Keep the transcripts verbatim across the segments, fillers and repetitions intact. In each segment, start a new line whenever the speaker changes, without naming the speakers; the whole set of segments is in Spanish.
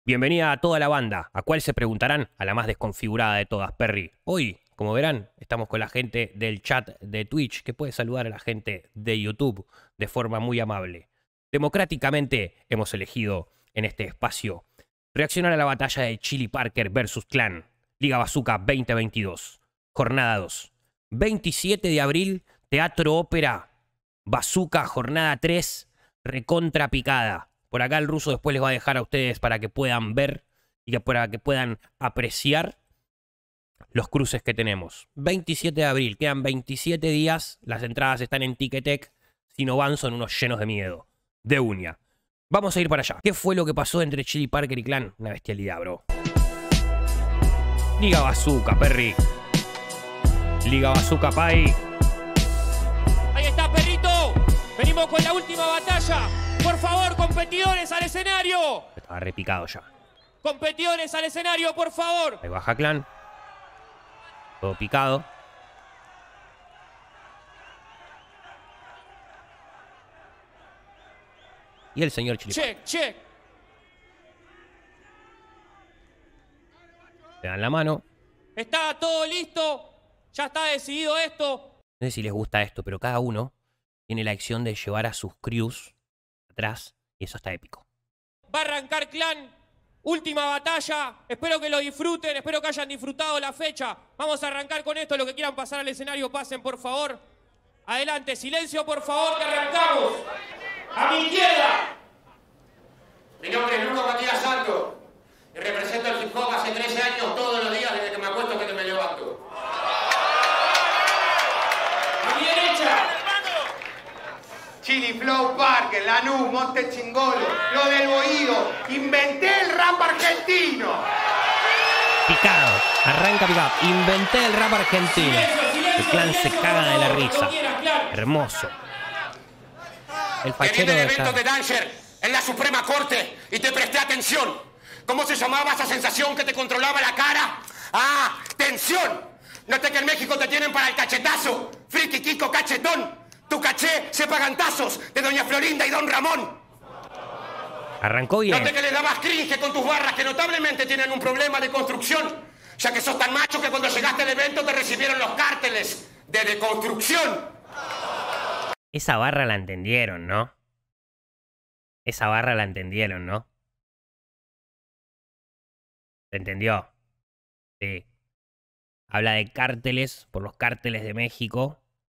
Bienvenida a toda la banda. ¿A cuál se preguntarán? A la más desconfigurada de todas, Perry. Hoy, como verán, estamos con la gente del chat de Twitch, que puede saludar a la gente de YouTube de forma muy amable. Democráticamente hemos elegido en este espacio reaccionar a la batalla de Chili Parker versus Clan, Liga Bazooka veinte veintidós, jornada dos. veintisiete de abril, Teatro Ópera, Bazooka, jornada tres, recontra picada. Por acá el ruso después les va a dejar a ustedes para que puedan ver y que para que puedan apreciar los cruces que tenemos. veintisiete de abril, quedan veintisiete días, las entradas están en Ticketek, si no van son unos llenos de miedo, de uña. Vamos a ir para allá. ¿Qué fue lo que pasó entre Chili Parker y Clan? Una bestialidad, bro. Liga Bazooka, Perry. Liga Bazooka, Pai.
Ahí está, perrito. Venimos con la última batalla. Por favor, competidores al escenario.
Estaba repicado ya.
Competidores al escenario, por favor.
Ahí baja Clan. Todo picado. Y el señor Chili Parker.
Check, check.
Le dan la mano.
Está todo listo. Ya está decidido esto.
No sé si les gusta esto, pero cada uno tiene la acción de llevar a sus crews atrás y eso está épico.
Va a arrancar Clan. Última batalla. Espero que lo disfruten. Espero que hayan disfrutado la fecha. Vamos a arrancar con esto. Los que quieran pasar al escenario, pasen, por favor. Adelante. Silencio, por favor, que arrancamos. A mi izquierda.
Mi nombre es Lucas Matías Santos y represento el hip hop hace trece años todos los días desde que me acuesto hasta que me levanto.
A mi derecha.
Chili Flow Parker, Lanús, Monte Chingolo, lo del Bohío, inventé el rap argentino.
Picado, arranca picado. Inventé el rap argentino. El Clan se caga de la risa. Hermoso. El
Que
fachero
viene
de
el evento
acá.
de Danger en la Suprema Corte y te presté atención. ¿Cómo se llamaba esa sensación que te controlaba la cara? ¡Ah! ¡Tensión! Noté que en México te tienen para el cachetazo. Friki, Kiko, cachetón. Tu caché se pagan tazos de Doña Florinda y Don Ramón.
Arrancó bien.
Noté que le dabas cringe con tus barras que notablemente tienen un problema de construcción, ya que sos tan macho que cuando llegaste al evento te recibieron los cárteles de deconstrucción.
Esa barra la entendieron, ¿no? Esa barra la entendieron, ¿no? ¿Se entendió? Sí. Habla de cárteles por los cárteles de México.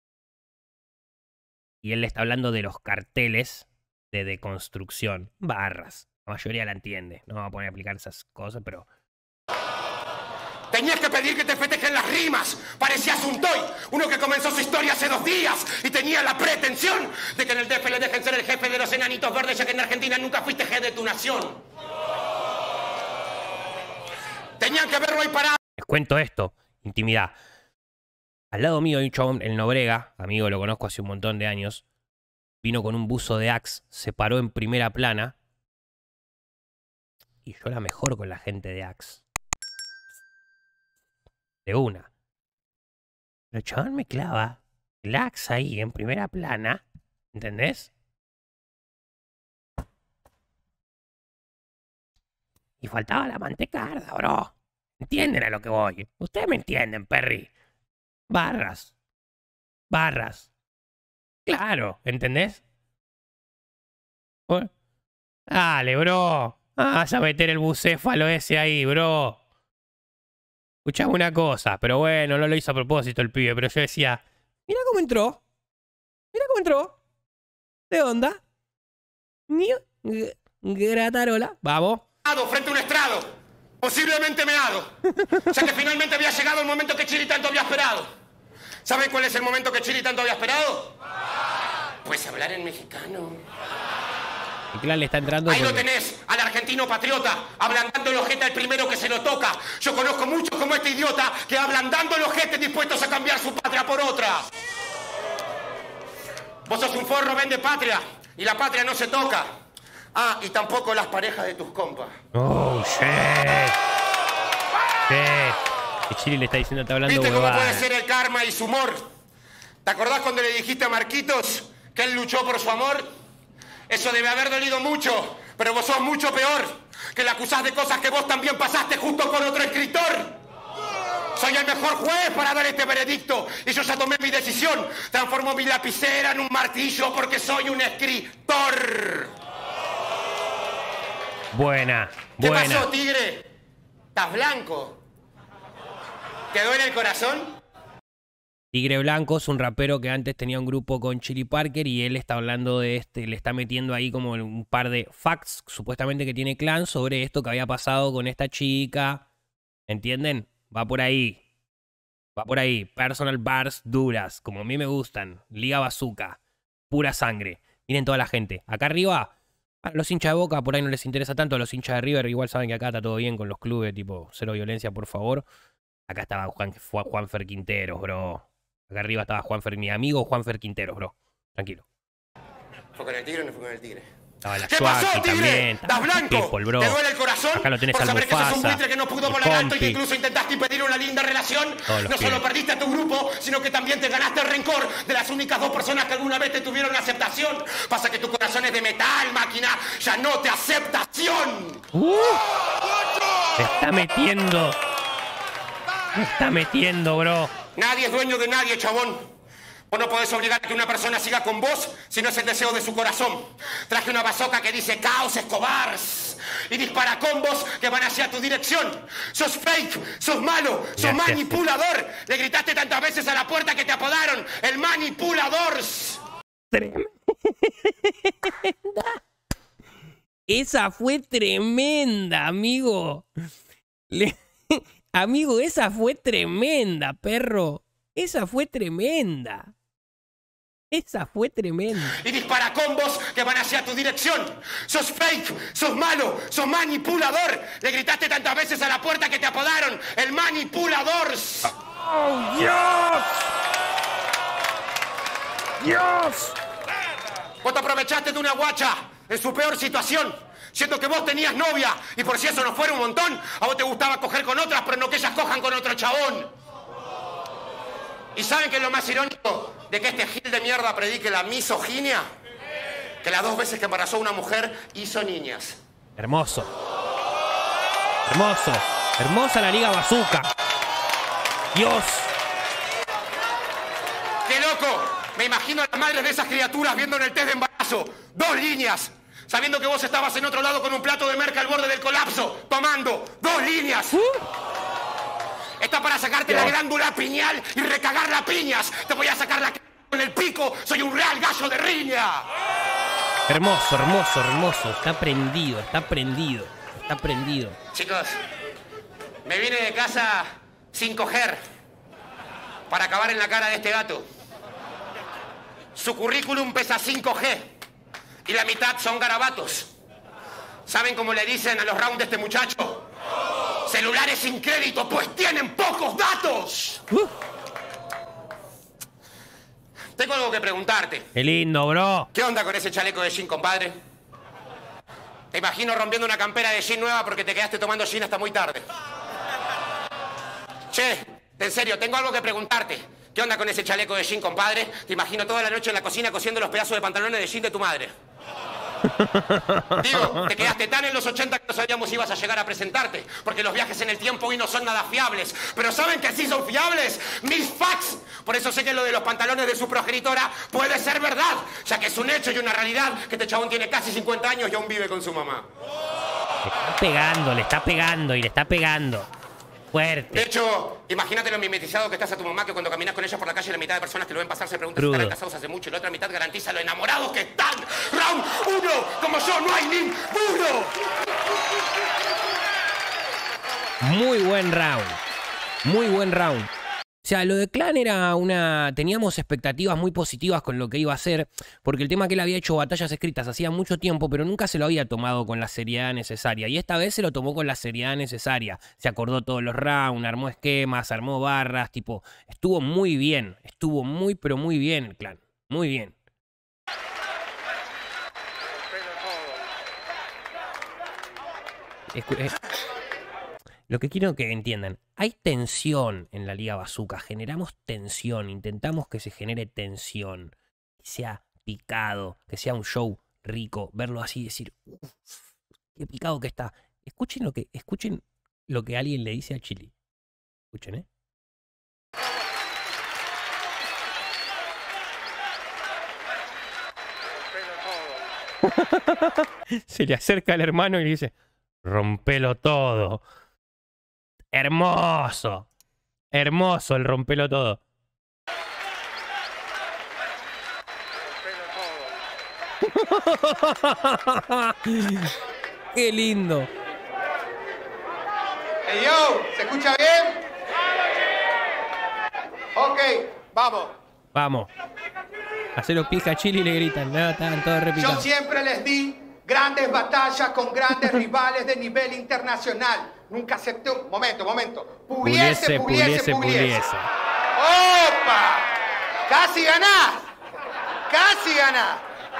Y él le está hablando de los carteles de deconstrucción. Barras. La mayoría la entiende. No vamos a poner a aplicar esas cosas, pero...
Tenías que pedir que te festejen las rimas. Parecías un toy, uno que comenzó su historia hace dos días y tenía la pretensión de que en el D F le dejen ser el jefe de los enanitos verdes, ya que en Argentina nunca fuiste jefe de tu nación. Tenían que verlo ahí parado.
Les cuento esto. Intimidad. Al lado mío hay un chabón, el Nobrega, amigo, lo conozco hace un montón de años. Vino con un buzo de Axe, se paró en primera plana. Y yo la mejor con la gente de Axe. De una. Pero el chabón me clava el Axe ahí en primera plana. ¿Entendés? Y faltaba la mantecarda, bro. ¿Entienden a lo que voy? Ustedes me entienden, Perry. Barras. Barras. Claro, ¿entendés? Bueno, dale, bro. Ah, vas a meter el bucéfalo ese ahí, bro. Escuchame una cosa, pero bueno, no lo hizo a propósito el pibe, pero yo decía, mira cómo entró. Mira cómo entró. ¿De onda? Ni gratarola. Vamos.
Frente a un estrado, posiblemente meado, ya que finalmente había llegado el momento que Chili tanto había esperado. ¿Saben cuál es el momento que Chili tanto había esperado? Pues hablar en mexicano.
El Clan le está entrando.
Ahí lo
porque...
tenés, al argentino patriota, ablandando el ojete al primero que se lo toca. Yo conozco muchos como este idiota que ablandando el ojete dispuestos a cambiar su patria por otra. Vos sos un forro vende patria y la patria no se toca. Ah, y tampoco las parejas de tus compas.
Oh, shit. Shit. Y Chili le está diciendo, está hablando
¿Viste cómo
huevada.
puede ser el karma y su humor? ¿Te acordás cuando le dijiste a Marquitos que él luchó por su amor? Eso debe haber dolido mucho Pero vos sos mucho peor, que le acusás de cosas que vos también pasaste junto con otro escritor. Soy el mejor juez para dar este veredicto y yo ya tomé mi decisión. Transformo mi lapicera en un martillo porque soy un escritor.
Buena,
¿Qué
buena.
pasó, tigre? ¿Estás blanco? ¿Te duele el corazón?
Tigre Blanco es un rapero que antes tenía un grupo con Chili Parker y él está hablando de este, le está metiendo ahí como un par de facts, supuestamente que tiene Clan, sobre esto que había pasado con esta chica. ¿Entienden? Va por ahí. Va por ahí. Personal bars duras, como a mí me gustan. Liga Bazooka. Pura sangre. Miren toda la gente. Acá arriba, a los hinchas de Boca por ahí no les interesa tanto. A los hinchas de River igual saben que acá está todo bien con los clubes, tipo cero violencia, por favor. Acá estaba Juan, Juanfer Quinteros, bro. Acá arriba estaba Juanfer, mi amigo Juanfer Quinteros, bro. Tranquilo.
¿Fue con el tigre o no fue con el tigre?
Estaba la
¿Qué pasó,
Chucky
tigre?
también.
¿Estás blanco?
People, bro.
¿Te duele el corazón?
Acá lo tenés
por
al
saber que sos un
Mufasa,
buitre que no pudo
el
volar alto y que
Compi.
incluso intentaste impedir una linda relación.
Todos los
No solo
pibes.
perdiste a tu grupo, sino que también te ganaste el rencor de las únicas dos personas que alguna vez te tuvieron aceptación. Pasa que tu corazón es de metal, máquina. Ya no te aceptación.
Uh, se está metiendo. Se está metiendo, bro.
Nadie es dueño de nadie, chabón. Vos no podés obligar a que una persona siga con vos si no es el deseo de su corazón. Traje una bazooka que dice Caos Escobars y dispara combos que van hacia tu dirección. Sos fake, sos malo, sos
Gracias.
manipulador. Le gritaste tantas veces a la puerta que te apodaron el manipulador.
Tremenda. Esa fue tremenda, amigo. Le- Amigo, esa fue tremenda, perro. Esa fue tremenda. Esa fue tremenda.
Y dispara combos que van hacia tu dirección. Sos fake, sos malo, sos manipulador. Le gritaste tantas veces a la puerta que te apodaron el manipulador.
¡Oh, Dios! ¡Dios!
Vos te aprovechaste de una guacha en su peor situación, siendo que vos tenías novia y por si eso no fuera un montón, a vos te gustaba coger con otras, pero no que ellas cojan con otro chabón. ¿Y saben qué es lo más irónico de que este gil de mierda predique la misoginia? Que las dos veces que embarazó a una mujer hizo niñas.
Hermoso. Hermoso. Hermosa la Liga Bazooka. Dios.
¡Qué loco! Me imagino a las madres de esas criaturas viendo en el test de embarazo dos líneas, sabiendo que vos estabas en otro lado con un plato de merca al borde del colapso, tomando dos líneas.
Uh.
Está para sacarte la glándula pineal y recagarla a piñas. Te voy a sacar la c con el pico. Soy un real gallo de riña.
Hermoso, hermoso, hermoso. Está prendido, está prendido. Está prendido.
Chicos, me vine de casa sin coger para acabar en la cara de este gato. Su currículum pesa cinco G y la mitad son garabatos. ¿Saben cómo le dicen a los rounds de este muchacho? Celulares sin crédito, pues tienen pocos datos.
Uh.
Tengo algo que preguntarte.
Qué lindo, bro.
¿Qué onda con ese chaleco de jean, compadre? Te imagino rompiendo una campera de jean nueva porque te quedaste tomando jean hasta muy tarde. Che, en serio, tengo algo que preguntarte. ¿Qué onda con ese chaleco de jean, compadre? Te imagino toda la noche en la cocina cosiendo los pedazos de pantalones de jean de tu madre. Digo, te quedaste tan en los ochenta que no sabíamos si ibas a llegar a presentarte, porque los viajes en el tiempo hoy no son nada fiables. Pero ¿saben que sí son fiables? Mis facts. Por eso sé que lo de los pantalones de su progenitora puede ser verdad, ya que es un hecho y una realidad que este chabón tiene casi cincuenta años y aún vive con su mamá.
Le está pegando, le está pegando y le está pegando.
De
Fuerte.
hecho, imagínate lo mimetizado que estás a tu mamá, que cuando caminas con ella por la calle la mitad de personas que lo ven pasar se preguntan si
Crudo.
estarán casados hace mucho y la otra mitad garantiza lo enamorados que están. Round uno, como yo, no hay ninguno.
Muy buen round. Muy buen round. O sea, lo de Clan era una... Teníamos expectativas muy positivas con lo que iba a hacer, porque el tema que él había hecho batallas escritas hacía mucho tiempo, pero nunca se lo había tomado con la seriedad necesaria. Y esta vez se lo tomó con la seriedad necesaria. Se acordó todos los rounds, armó esquemas, armó barras, tipo... Estuvo muy bien. Estuvo muy, pero muy bien el Clan. Muy bien. Escu- eh, Lo que quiero que entiendan, hay tensión en la Liga Bazooka, generamos tensión, intentamos que se genere tensión, que sea picado, que sea un show rico verlo así y decir, uff, qué picado que está. Escuchen lo que, escuchen lo que alguien le dice a Chili. Escuchen, ¿eh? Se le acerca al hermano y le dice, rompelo todo. Hermoso. Hermoso el rompelo todo. Qué lindo.
Hey, yo, ¿se escucha bien? Ok, vamos.
Vamos. Hacelo pija a Chili y le gritan. No, están todos
Yo
repicados.
siempre les di grandes batallas con grandes rivales de nivel internacional. Nunca acepté un... Momento, momento. Pugliese,
Pugliese,
Pugliese,
Pugliese,
Pugliese.
Pugliese.
¡Opa! ¡Casi ganás! ¡Casi ganás!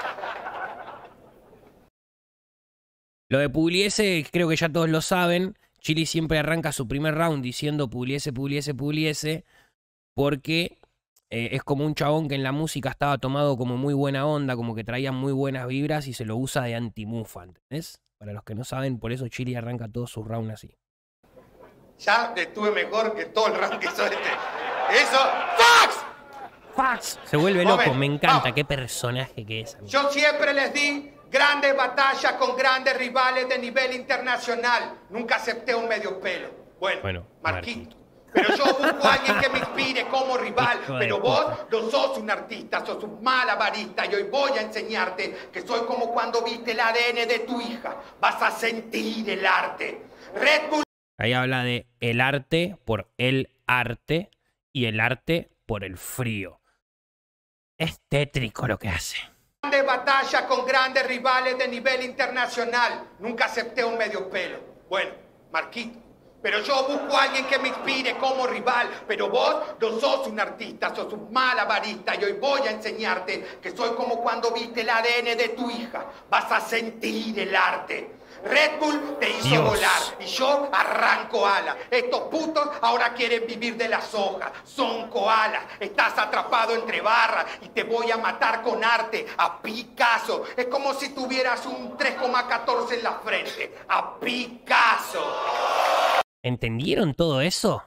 Lo de Pugliese, creo que ya todos lo saben. Chili siempre arranca su primer round diciendo Pugliese, Pugliese, Pugliese. Porque eh, es como un chabón que en la música estaba tomado como muy buena onda, como que traía muy buenas vibras y se lo usa de antimufa, ¿entendés? Para los que no saben, por eso Chili arranca todos sus rounds así.
Ya estuve mejor que todo el round que hizo este. Eso... ¡Fax!
¡Fax! Se vuelve loco,
Momento,
me encanta.
vamos.
Qué personaje que es. Amigo.
Yo siempre les di grandes batallas con grandes rivales de nivel internacional. Nunca acepté un medio pelo. Bueno,
Bueno,
Marquito. Pero yo busco a alguien que me inspire como rival.
Hijo de
Pero vos
puta.
no sos un artista, sos un malabarista. Y hoy voy a enseñarte que soy como cuando viste el A D N de tu hija. Vas a sentir el arte. Red Bull.
Ahí habla de el arte por el arte y el arte por el frío. Es tétrico lo que hace.
Grandes batallas con grandes rivales de nivel internacional. Nunca acepté un medio pelo. Bueno, Marquito. Pero yo busco a alguien que me inspire como rival. Pero vos no sos un artista, sos un malabarista. Y hoy voy a enseñarte que soy como cuando viste el A D N de tu hija. Vas a sentir el arte. Red Bull te hizo
Dios.
volar y yo arranco ala. Estos putos ahora quieren vivir de las hojas. Son koalas. Estás atrapado entre barras y te voy a matar con arte. A Picasso. Es como si tuvieras un tres coma catorce en la frente. A Picasso.
¿Entendieron todo eso?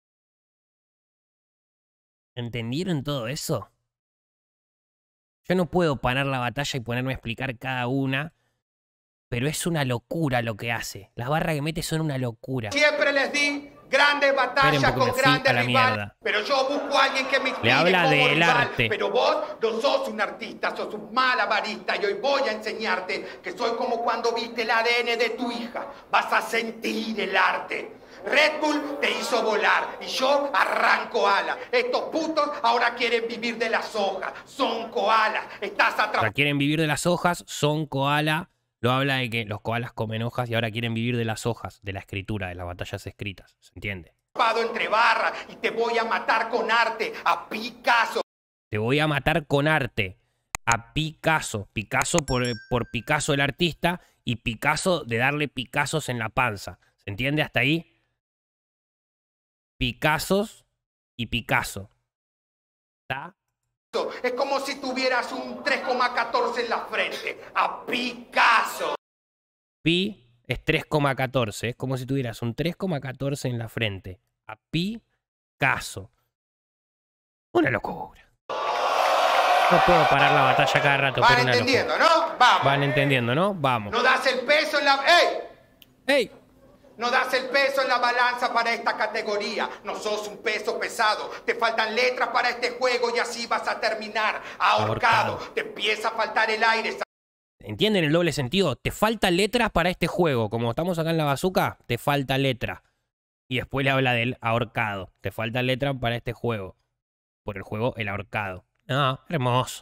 ¿Entendieron todo eso? Yo no puedo parar la batalla y ponerme a explicar cada una, pero es una locura lo que hace. Las barras que mete son una locura.
Siempre les di grandes batallas
Esperen porque
con
me fui
grandes
a la
rivales.
mierda.
Pero yo busco a alguien que me inspire
Le habla
como
del
rival.
arte.
Pero vos no sos un artista, sos un malabarista. Y hoy voy a enseñarte que soy como cuando viste el A D N de tu hija. Vas a sentir el arte. Red Bull te hizo volar y yo arranco ala. Estos putos ahora quieren vivir de las hojas. Son koalas. Estás atrapado.
Ahora quieren vivir de las hojas, son koala. Lo habla de que los koalas comen hojas y ahora quieren vivir de las hojas, de la escritura, de las batallas escritas. ¿Se entiende?
Entre barras y te voy a matar con arte. A Picasso.
Te voy a matar con arte. A Picasso. Picasso por, por Picasso el artista y Picasso de darle Picassos en la panza. ¿Se entiende hasta ahí? Picassos y Picasso. ¿Está?
Es como si tuvieras un tres coma catorce en la frente. A Picasso.
Pi es tres coma catorce. Es como si tuvieras un tres coma catorce en la frente. A Picasso. Una locura. No puedo parar la batalla cada rato.
Van
por una
entendiendo,
locura.
¿no? Vamos.
Van entendiendo, ¿no? Vamos.
No das el peso en la... ¡Ey!
¡Ey!
No das el peso en la balanza para esta categoría. No sos un peso pesado. Te faltan letras para este juego y así vas a terminar ahorcado.
Ahorcado.
Te empieza a faltar el aire.
¿Entienden el doble sentido? Te falta letras para este juego. Como estamos acá en la bazooka, te falta letra. Y después le habla del ahorcado. Te falta letra para este juego. Por el juego, el ahorcado. No, hermoso.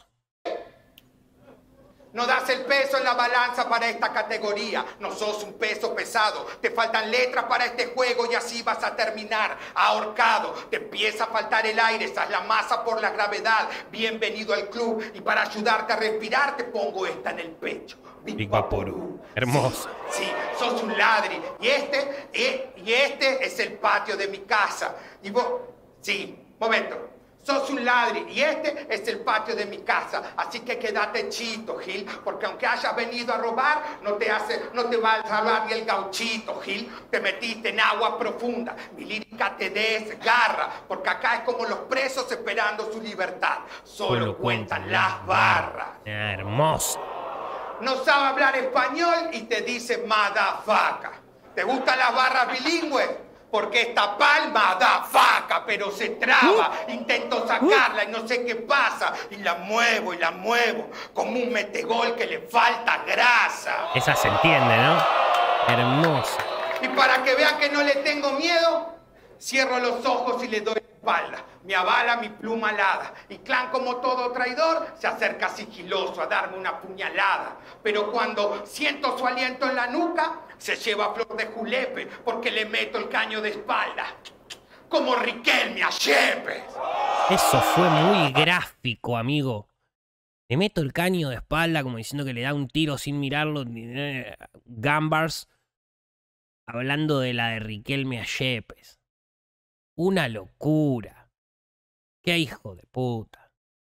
No das el peso en la balanza para esta categoría. No sos un peso pesado. Te faltan letras para este juego y así vas a terminar ahorcado. Te empieza a faltar el aire. Estás la masa por la gravedad. Bienvenido al club. Y para ayudarte a respirar te pongo esta en el pecho.
Big Vaporú. Hermoso.
Sí, sí, sos un ladri. Y este, eh, y este es el patio de mi casa. Y vos, sí, momento. Sos un ladri y este es el patio de mi casa, así que quédate chito, Gil, porque aunque hayas venido a robar, no te hace, no te va a salvar ni el gauchito, Gil. Te metiste en agua profunda, mi lírica te desgarra, porque acá es como los presos esperando su libertad, solo, solo cuentan las barras.
Hermoso.
No sabe hablar español y te dice madafaca. ¿Te gustan las barras bilingües? Porque esta palma da faca, pero se traba. Uh, Intento sacarla y no sé qué pasa. Y la muevo y la muevo, como un metegol que le falta grasa.
Esa se entiende, ¿no? Hermosa.
Y para que vean que no le tengo miedo, cierro los ojos y le doy la espalda. Me avala mi pluma alada. Y Clan, como todo traidor, se acerca sigiloso a darme una puñalada. Pero cuando siento su aliento en la nuca, se lleva flor de julepe porque le meto el caño de espalda. Como Riquelme a Yepes.
Eso fue muy gráfico, amigo. Le meto el caño de espalda como diciendo que le da un tiro sin mirarlo. Gambars hablando de la de Riquelme a Yepes. Una locura. Qué hijo de puta.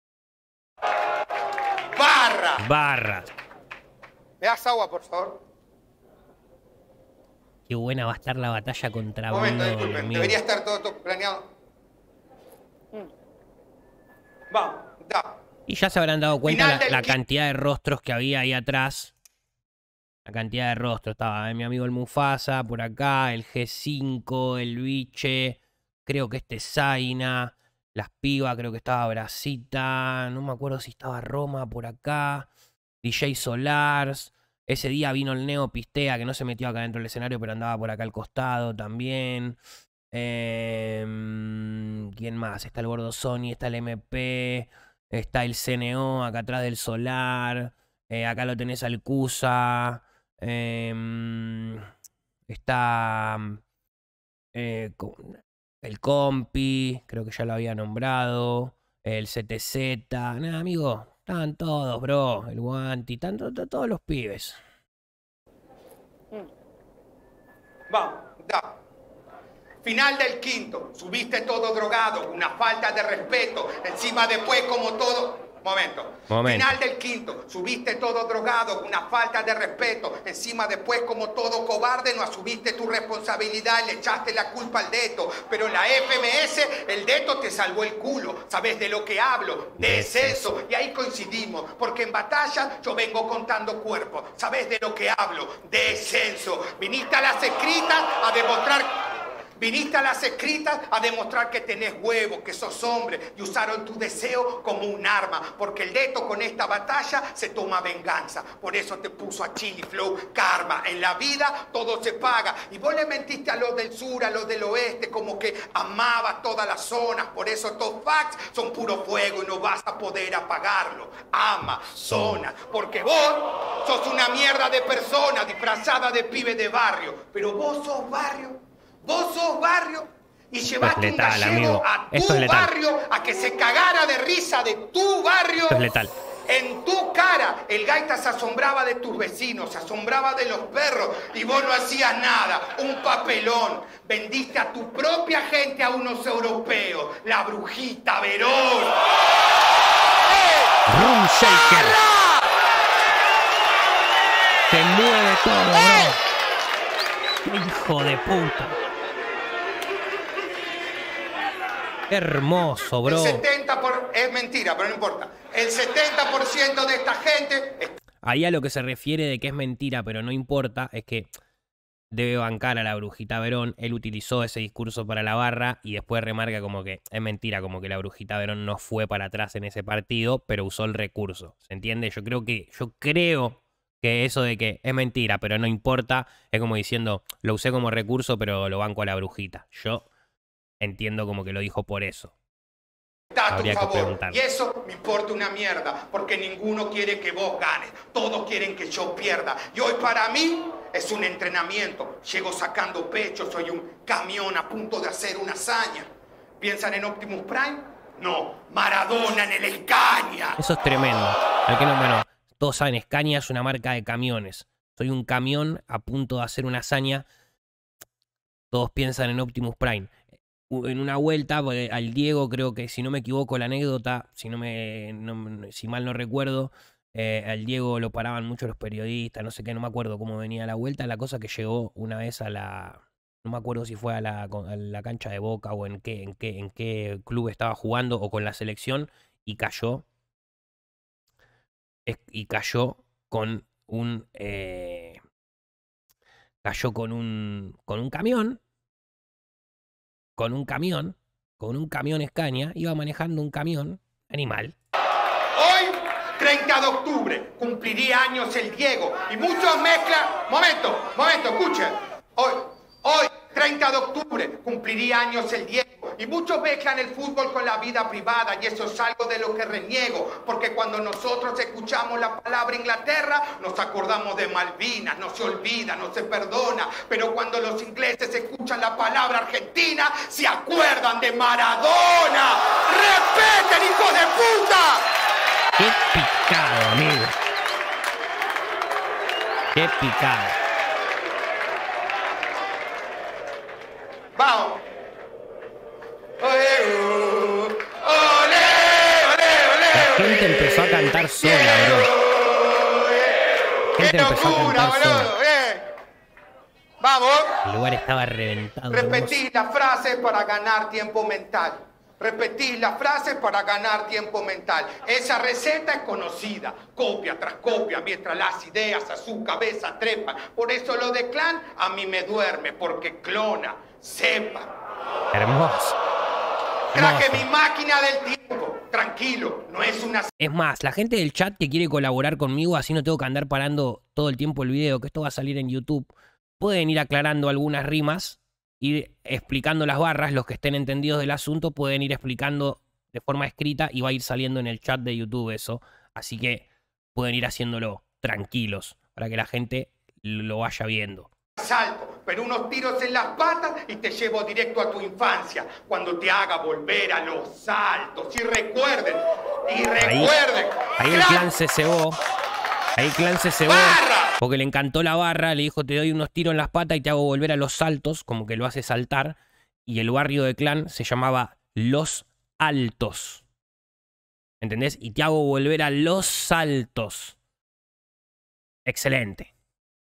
Barra.
Barras.
¿Me das agua, por favor?
Qué buena va a estar la batalla contra
Un momento,
Bruno,
disculpen.
amigo.
Debería estar todo, todo planeado. Vamos, da.
Y ya se habrán dado cuenta la, la
qui-
cantidad de rostros que había ahí atrás. La cantidad de rostros. Estaba eh, mi amigo el Mufasa por acá, el G cinco, el Biche, creo que este Zaina, las pibas, creo que estaba Brasita, no me acuerdo si estaba Roma por acá, D J Solars. Ese día vino el Neo Pistea, que no se metió acá dentro del escenario, pero andaba por acá al costado también. Eh, ¿Quién más? Está el Gordo Sony, está el M P, está el C N O acá atrás del Solar. Eh, acá lo tenés al Cusa. Eh, está eh, el Compi, creo que ya lo había nombrado. El C T Z. Nada, amigo. Están todos, bro. El Guanti. Están to to todos los pibes.
Vamos, da. Final del quinto. Subiste todo drogado. Una falta de respeto. Encima después como todo... Momento.
Momento.
Final del quinto. Subiste todo drogado, una falta de respeto. Encima después, como todo cobarde, no asumiste tu responsabilidad, le echaste la culpa al Deto. Pero en la F M S, el Deto te salvó el culo. ¿Sabes de lo que hablo? De exceso. Y ahí coincidimos, porque en batalla yo vengo contando cuerpos. ¿Sabes de lo que hablo? De descenso. Viniste a las escritas a demostrar... Viniste a las escritas a demostrar que tenés huevos, que sos hombre, y usaron tu deseo como un arma, porque el Deto con esta batalla se toma venganza. Por eso te puso a Chili Flow karma. En la vida todo se paga. Y vos le mentiste a los del sur, a los del oeste, como que amabas todas las zonas. Por eso estos facts son puro fuego y no vas a poder apagarlo. Ama, zona, porque vos sos una mierda de persona disfrazada de pibe de barrio. Pero vos sos barrio. Vos sos barrio y llevaste
letal,
un gallego
amigo.
a tu
Esto es letal.
barrio a que se cagara de risa de tu barrio.
Esto es letal.
En tu cara, el gaita se asombraba de tus vecinos, se asombraba de los perros y vos no hacías nada. Un papelón. Vendiste a tu propia gente a unos europeos. La brujita Verón.
Room Shaker. Se mueve todo, bro. Hijo de puta. Hermoso, bro.
El setenta por ciento es mentira, pero no importa. El setenta por ciento de esta gente...
Ahí a lo que se refiere de que es mentira, pero no importa, es que debe bancar a la brujita Verón. Él utilizó ese discurso para la barra y después remarca como que es mentira, como que la brujita Verón no fue para atrás en ese partido, pero usó el recurso. ¿Se entiende? Yo creo que, yo creo que eso de que es mentira, pero no importa, es como diciendo, lo usé como recurso, pero lo banco a la brujita. Yo entiendo como que lo dijo por eso.
Está a tu
Habría que
favor.
preguntar.
Y eso me importa una mierda, porque ninguno quiere que vos ganes. Todos quieren que yo pierda. Y hoy para mí es un entrenamiento. Llego sacando pecho, soy un camión a punto de hacer una hazaña. ¿Piensan en Optimus Prime? No, Maradona en el Escaña.
Eso es tremendo. Al que no, bueno, todos saben, Scania es una marca de camiones. Soy un camión a punto de hacer una hazaña. Todos piensan en Optimus Prime. en una vuelta, al Diego creo que, si no me equivoco la anécdota, si, no me, no, si mal no recuerdo, eh, al Diego lo paraban mucho los periodistas, no sé qué, no me acuerdo cómo venía la vuelta. La cosa que llegó una vez a la... No me acuerdo si fue a la, a la cancha de Boca o en qué, en, qué, en qué club estaba jugando o con la selección, y cayó. Y cayó con un... Eh, cayó con un, con un camión. Con un camión. Con un camión Scania. Iba manejando un camión animal.
Hoy, treinta de octubre, cumpliría años el Diego. Y muchos mezclan... Momento, momento, escuche. Hoy, hoy, treinta de octubre, cumpliría años el Diego. Y muchos mezclan el fútbol con la vida privada, y eso es algo de lo que reniego, porque cuando nosotros escuchamos la palabra Inglaterra, nos acordamos de Malvinas, no se olvida, no se perdona, pero cuando los ingleses escuchan la palabra Argentina, se acuerdan de Maradona. ¡Respeten, hijos de puta!
¡Qué picado, amigo! ¡Qué picado!
Vamos. Ole, ole, ole, ole.
La gente empezó a cantar sola, bro. La gente empezó a cantar sola.
Vamos.
El lugar estaba reventado.
Repetí las frases para ganar tiempo mental. Repetí las frases para ganar tiempo mental. Esa receta es conocida, copia tras copia, mientras las ideas a su cabeza trepan. Por eso lo de Clan a mí me duerme, porque clona, sepa.
Hermoso.
Traje
Hermoso.
mi máquina del tiempo. Tranquilo, no es una...
Es más, la gente del chat que quiere colaborar conmigo, así no tengo que andar parando todo el tiempo el video, que esto va a salir en YouTube, pueden ir aclarando algunas rimas, ir explicando las barras. Los que estén entendidos del asunto pueden ir explicando de forma escrita y va a ir saliendo en el chat de YouTube eso. Así que pueden ir haciéndolo tranquilos para que la gente lo vaya viendo.
Salto, pero unos tiros en las patas y te llevo directo a tu infancia, cuando te haga volver a los saltos. Y recuerden, y recuerden.
Ahí, ahí el clan se cebó. Ahí el clan se cebó.
¡Barra!
Porque le encantó la barra, le dijo te doy unos tiros en las patas y te hago volver a los saltos, como que lo hace saltar. Y el barrio de Clan se llamaba Los Altos. ¿Entendés? Y te hago volver a los saltos. Excelente.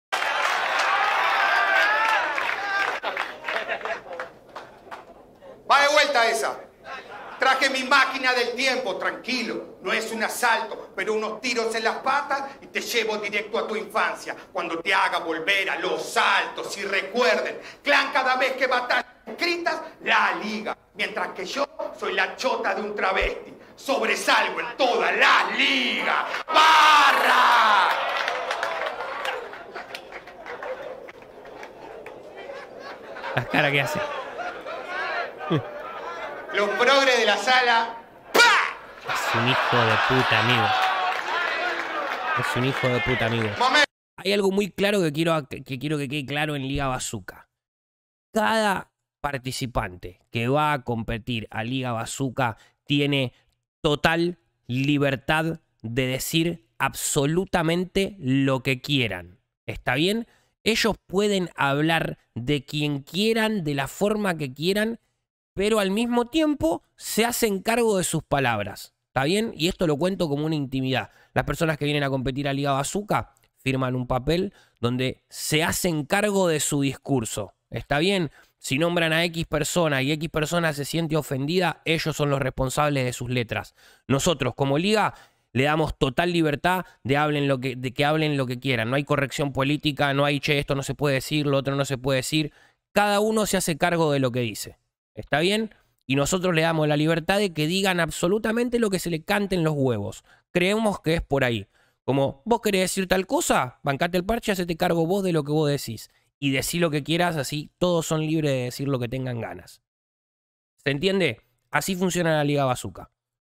Va de vuelta esa. Traje mi máquina del tiempo, tranquilo. No es un asalto, pero unos tiros en las patas y te llevo directo a tu infancia, cuando te haga volver a los saltos. Y recuerden, Clan cada vez que batallas escritas, la liga. Mientras que yo soy la chota de un travesti. Sobresalgo en toda la liga. ¡Barra!
Las caras que hace.
Los progres de la sala. ¡Pah!
Es un hijo de puta, amigo. Es un hijo de puta, amigo.
Momento.
Hay algo muy claro que quiero que quiero que quede claro en Liga Bazooka. Cada participante que va a competir a Liga Bazooka tiene total libertad de decir absolutamente lo que quieran. ¿Está bien? Ellos pueden hablar de quien quieran, de la forma que quieran, pero al mismo tiempo se hacen cargo de sus palabras. ¿Está bien? Y esto lo cuento como una intimidad. Las personas que vienen a competir a Liga Bazooka firman un papel donde se hacen cargo de su discurso. ¿Está bien? Si nombran a X persona y X persona se siente ofendida, ellos son los responsables de sus letras. Nosotros, como Liga, le damos total libertad de, hablen lo que, de que hablen lo que quieran. No hay corrección política, no hay, che, esto no se puede decir, lo otro no se puede decir. Cada uno se hace cargo de lo que dice. ¿Está bien? Y nosotros le damos la libertad de que digan absolutamente lo que se le cante en los huevos. Creemos que es por ahí. Como, vos querés decir tal cosa, bancate el parche, hacete cargo vos de lo que vos decís. Y decí lo que quieras, así todos son libres de decir lo que tengan ganas. ¿Se entiende? Así funciona la Liga Bazooka.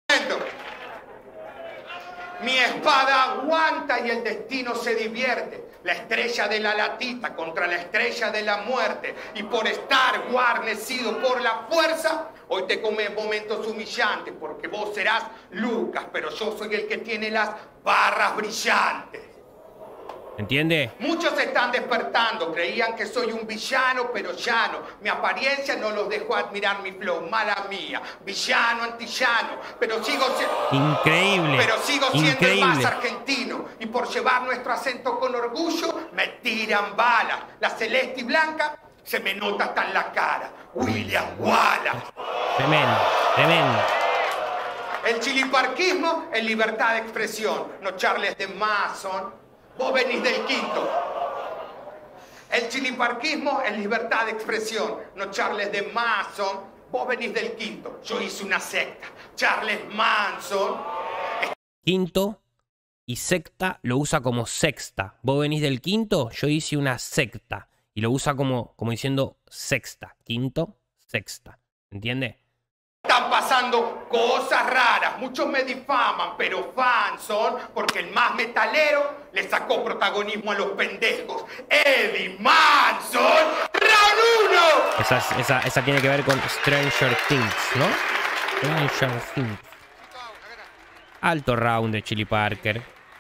Mi espada aguanta y el destino se divierte. La estrella de la latita contra la estrella de la muerte. Y por estar guarnecido por la fuerza, hoy te comes momentos humillantes, porque vos serás Lucas, pero yo soy el que tiene las barras brillantes.
¿Entiende?
Muchos se están despertando, creían que soy un villano, pero llano. Mi apariencia no los dejó admirar mi flow, mala mía. Villano, antillano, pero sigo siendo...
Increíble.
Pero sigo siendo
Increíble.
el más argentino. Y por llevar nuestro acento con orgullo, me tiran balas. La celeste y blanca se me nota hasta en la cara. William Wallace.
Tremendo, tremendo.
El chiliparquismo es libertad de expresión, no Charles de Mason. Vos venís del quinto. El chiliparquismo es libertad de expresión, no Charles de Manson. Vos venís del quinto. Yo hice una secta. Charles Manson.
Quinto y secta lo usa como sexta. Vos venís del quinto, yo hice una secta. Y lo usa como, como diciendo sexta. Quinto, sexta. ¿Entiende?
Están pasando cosas raras. Muchos me difaman, pero fans son porque el más metalero le sacó protagonismo a los pendejos. Eddie Manson, round uno.
Esa, esa, esa tiene que ver con Stranger Things, ¿no? Stranger Things. Alto round de Chili Parker.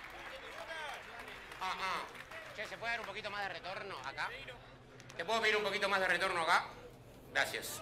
Ah, ah. Che, ¿se puede dar un poquito más de retorno acá? ¿Te puedo pedir un poquito más de retorno acá? Gracias.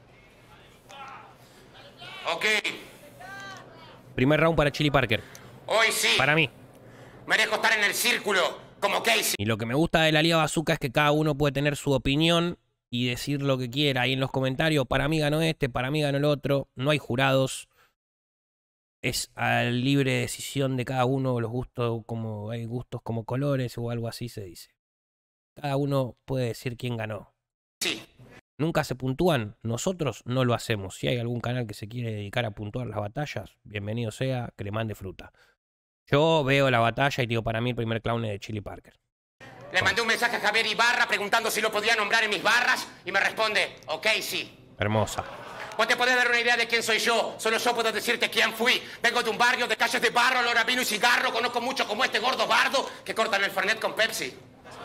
Ok.
Primer round para Chili Parker.
Hoy sí.
Para mí.
Merezco estar en el círculo como Casey.
Y lo que me gusta de la Liga Bazooka es que cada uno puede tener su opinión y decir lo que quiera ahí en los comentarios. Para mí ganó este, para mí ganó el otro. No hay jurados. Es a libre decisión de cada uno. Los gustos como hay gustos como colores o algo así se dice. Cada uno puede decir quién ganó.
Sí.
Nunca se puntúan. Nosotros no lo hacemos. Si hay algún canal que se quiere dedicar a puntuar las batallas, bienvenido sea, que le mande fruta. Yo veo la batalla y digo, para mí el primer clown es de Chili Parker.
Le mandé un mensaje a Javier Ibarra preguntando si lo podía nombrar en mis barras y me responde, ok, sí.
Hermosa.
Vos te podés dar una idea de quién soy yo. Solo yo puedo decirte quién fui. Vengo de un barrio de calles de barro, olor a vino y cigarro. Conozco mucho como este gordo bardo que cortan el Fernet con Pepsi.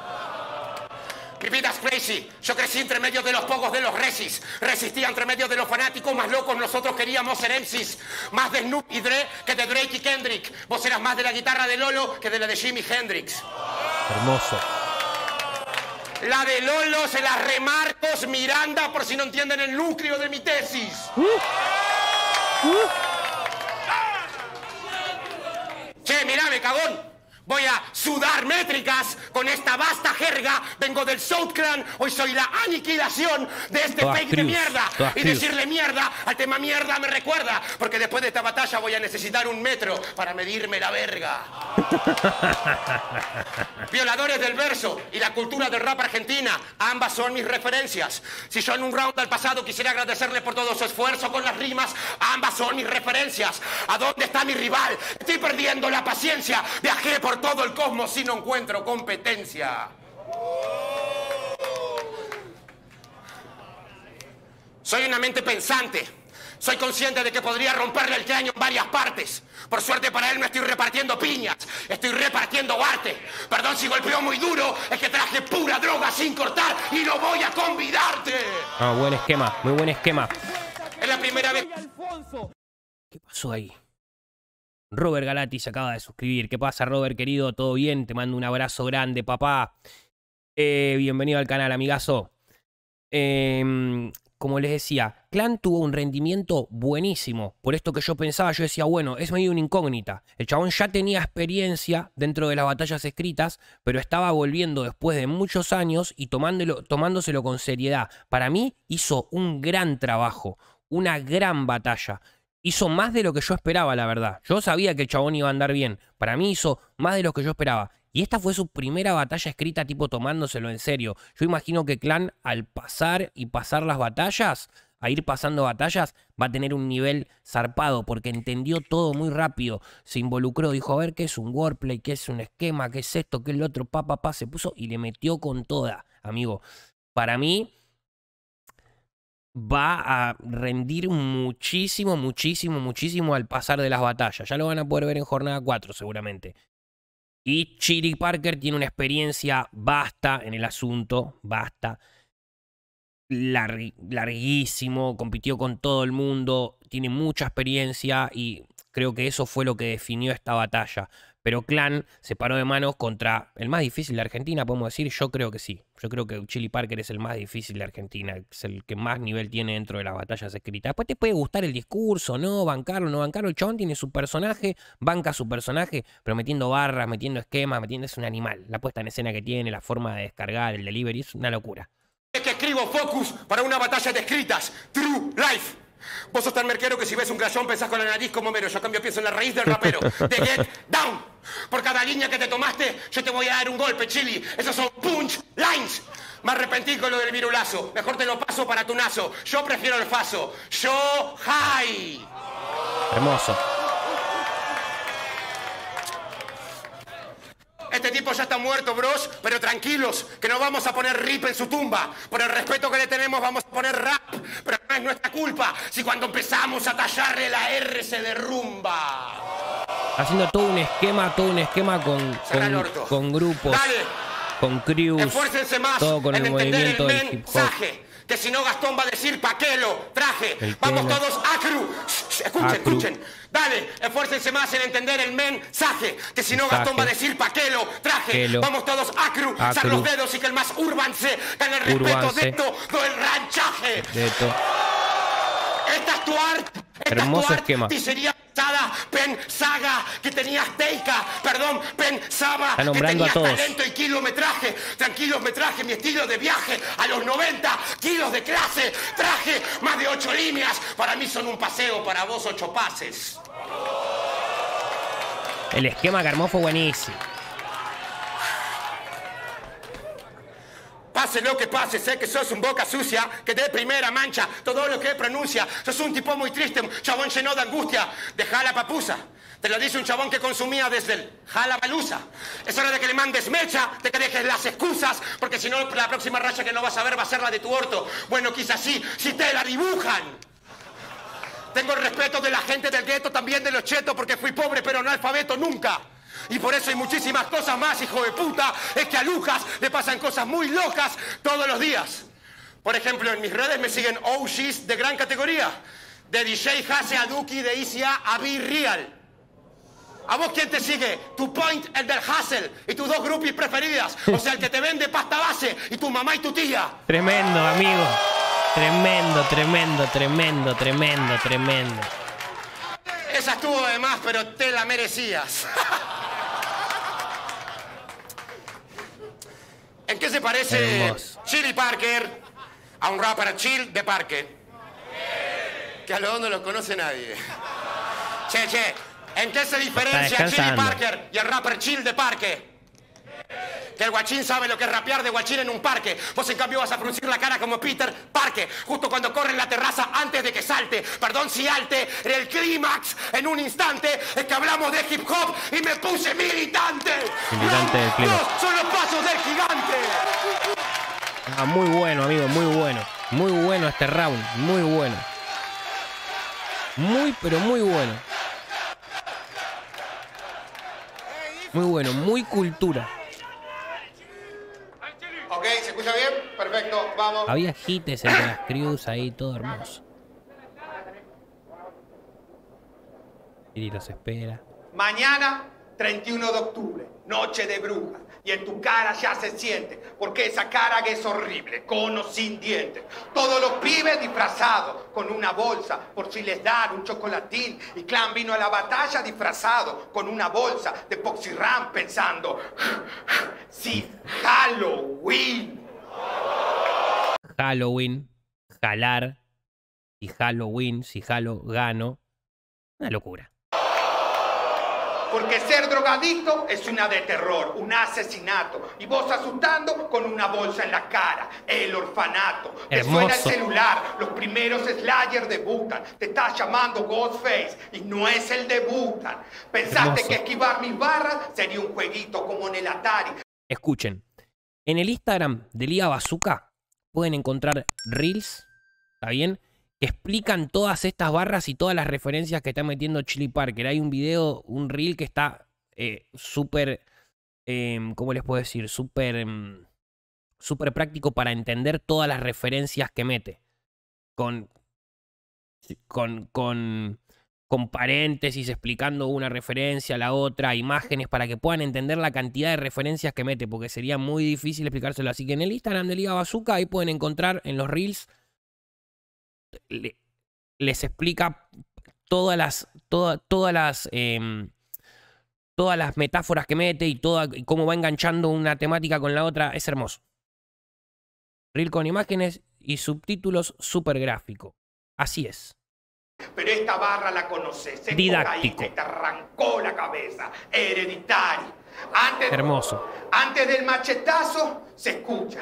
Mi vida es crazy. Yo crecí entre medio de los pogos de los resis. Resistía entre medio de los fanáticos más locos. Nosotros queríamos ser M Cs. Más de Snoop y Dre que de Drake y Kendrick. Vos eras más de la guitarra de Lolo que de la de Jimi Hendrix.
Hermoso.
La de Lolo se las remarcos Miranda por si no entienden el núcleo de mi tesis.
Uh. Uh.
Che, mirame, cagón. Voy a sudar métricas con esta vasta jerga. Vengo del South Clan. Hoy soy la aniquilación de este
Todas
fake de
crews,
mierda.
todas
Y
crews.
decirle mierda al tema mierda me recuerda. Porque después de esta batalla voy a necesitar un metro para medirme la verga. Violadores del verso y la cultura del rap argentina. Ambas son mis referencias. Si yo en un round al pasado quisiera agradecerle por todo su esfuerzo con las rimas, ambas son mis referencias. ¿A dónde está mi rival? Estoy perdiendo la paciencia. Viajé por todo el cosmos y no encuentro competencia. Soy una mente pensante. Soy consciente de que podría romperle el cráneo en varias partes. Por suerte para él no estoy repartiendo piñas. Estoy repartiendo arte. Perdón si golpeó muy duro. Es que traje pura droga sin cortar y no voy a convidarte.
Ah, buen esquema, muy buen esquema.
Es la primera vez...
¿Qué pasó ahí? Robert Galati se acaba de suscribir. ¿Qué pasa, Robert, querido? ¿Todo bien? Te mando un abrazo grande, papá. Eh, bienvenido al canal, amigazo. Eh, como les decía, Clan tuvo un rendimiento buenísimo. Por esto que yo pensaba, yo decía, bueno, es medio una incógnita. El chabón ya tenía experiencia dentro de las batallas escritas, pero estaba volviendo después de muchos años y tomándolo, tomándoselo con seriedad. Para mí hizo un gran trabajo, una gran batalla. Hizo más de lo que yo esperaba, la verdad. Yo sabía que el chabón iba a andar bien. Para mí hizo más de lo que yo esperaba. Y esta fue su primera batalla escrita, tipo tomándoselo en serio. Yo imagino que Clan, al pasar y pasar las batallas, a ir pasando batallas, va a tener un nivel zarpado, porque entendió todo muy rápido. Se involucró, dijo, a ver, ¿qué es un wordplay? ¿Qué es un esquema? ¿Qué es esto? ¿Qué es lo otro? Pa, pa, pa, se puso y le metió con toda, amigo. Para mí... va a rendir muchísimo, muchísimo, muchísimo al pasar de las batallas. Ya lo van a poder ver en jornada cuatro seguramente. Y Chili Parker tiene una experiencia vasta en el asunto, vasta. Larg, larguísimo, compitió con todo el mundo, tiene mucha experiencia y creo que eso fue lo que definió esta batalla. Pero Clan se paró de manos contra el más difícil de Argentina, podemos decir. Yo creo que sí. Yo creo que Chili Parker es el más difícil de Argentina. Es el que más nivel tiene dentro de las batallas escritas. Después te puede gustar el discurso, no, bancarlo, no bancarlo. El chabón tiene su personaje, banca su personaje, pero metiendo barras, metiendo esquemas, metiendo... Es un animal. La puesta en escena que tiene, la forma de descargar, el delivery, es una locura.
Es que escribo Focus para una batalla de escritas. True Life. Vos sos tan merquero que si ves un crayón pensás con la nariz como Mero. Yo cambio pienso en la raíz del rapero. De Get Down. Por cada línea que te tomaste, yo te voy a dar un golpe, Chili. Esos son punch lines. Me arrepentí con lo del virulazo. Mejor te lo paso para tu nazo. Yo prefiero el faso. Yo high.
Hermoso.
Este tipo ya está muerto, bros, pero tranquilos, que no vamos a poner rip en su tumba. Por el respeto que le tenemos vamos a poner rap, pero no es nuestra culpa si cuando empezamos a tallarle la R se derrumba.
Haciendo todo un esquema, todo un esquema con, con, con grupos,
Dale.
con crews,
Esfuércense más
todo con
en
el
entender
movimiento
el
del hip hop.
mensaje. Que si no Gastón va a decir pa' qué lo traje.
El
Vamos
tema.
todos acru. Escuchen,
Acru.
escuchen. Dale, esfuércense más en entender el mensaje. Que si no
Mensaje.
Gastón va a decir pa' qué lo traje.
Que lo-
Vamos todos acru. Sar
Acru.
los dedos y que el más urban se gane el respeto
Urbanse.
de todo el ranchaje.
De todo.
Esta es tu arte. Esta
Hermoso
es tu
esquema.
artistería pesada. Pensaba que tenías teica. Perdón, pensaba
Está
que
nombrando a
tenías
todos.
talento y kilometraje. Tranquilos, me traje mi estilo de viaje. A los noventa kilos de clase. Traje más de ocho líneas. Para mí son un paseo, para vos ocho pases.
El esquema que armó fue buenísimo.
Pase lo que pase, sé que sos un boca sucia, que de primera mancha todo lo que pronuncia. Sos un tipo muy triste, un chabón lleno de angustia. Deja la papusa. Te lo dice un chabón que consumía desde el jalabaluza. Es hora de que le mandes mecha, de que dejes las excusas, porque si no, la próxima raya que no vas a ver va a ser la de tu orto. Bueno, quizás sí, si te la dibujan. Tengo el respeto de la gente del gueto, también de los chetos, porque fui pobre pero no alfabeto nunca. Y por eso hay muchísimas cosas más, hijo de puta. Es que a Lucas le pasan cosas muy locas todos los días. Por ejemplo, en mis redes me siguen O Gs de gran categoría. De D J Hase a Duki, de Easy A a Be Real. ¿A vos quién te sigue? Tu Point, el del Hustle, y tus dos groupies preferidas. O sea, el que te vende pasta base, y tu mamá y tu tía.
Tremendo, amigo. Tremendo, tremendo, tremendo, tremendo, tremendo.
Esa estuvo de más, pero te la merecías. ¿En qué se parece
Hermoso.
Chili Parker a un rapper chill de parque? Que a lo hondo no lo conoce nadie. Che, che, ¿en qué se diferencia Chili
descansando.
Parker y el rapper chill de parque? Que el guachín sabe lo que es rapear de guachín en un parque. Vos, en cambio, vas a fruncir la cara como Peter Parker, justo cuando corre en la terraza antes de que salte. Perdón si alte, en el clímax, en un instante, es que hablamos de hip hop y me puse militante.
Militante del clímax.
Los son los pasos del gigante.
Ah, muy bueno, amigo, muy bueno. Muy bueno este round, muy bueno. Muy, pero muy bueno. Muy bueno, muy cultura.
Ok, ¿se escucha bien? Perfecto, vamos.
Había hits entre las crews ahí, todo hermoso. Y los espera.
Mañana, treinta y uno de octubre, noche de brujas. Y en tu cara ya se siente, porque esa cara que es horrible, con o sin dientes. Todos los pibes disfrazados, con una bolsa, por si les dan un chocolatín. Y Clan vino a la batalla disfrazado, con una bolsa de Poxyram, pensando, sí, Halloween.
Halloween, jalar, y Halloween, si jalo, gano. Una locura.
Porque ser drogadicto es una de terror, un asesinato. Y vos asustando con una bolsa en la cara. El orfanato. Te
Hermoso.
suena el celular. Los primeros Slayer debutan. Te estás llamando Ghostface y no es el debutan. Pensaste
Hermoso.
que esquivar mis barras sería un jueguito como en el Atari.
Escuchen, en el Instagram de Liga Bazooka pueden encontrar reels, ¿está bien? Que explican todas estas barras y todas las referencias que está metiendo Chili Parker. Hay un video, un reel que está eh, súper, eh, ¿cómo les puedo decir? Súper eh, súper práctico para entender todas las referencias que mete. Con, con, con con paréntesis explicando una referencia a la otra, imágenes para que puedan entender la cantidad de referencias que mete, porque sería muy difícil explicárselo. Así que en el Instagram de Liga Bazooka, ahí pueden encontrar en los Reels, le, les explica todas las, toda, todas las, eh, todas las metáforas que mete y, toda, y cómo va enganchando una temática con la otra. Es hermoso. Reel con imágenes y subtítulos súper gráfico. Así es.
Pero esta barra la conoces, es
Didáctico.
cocaína y te arrancó la cabeza, hereditario. Antes,
Hermoso.
Antes del machetazo se escucha.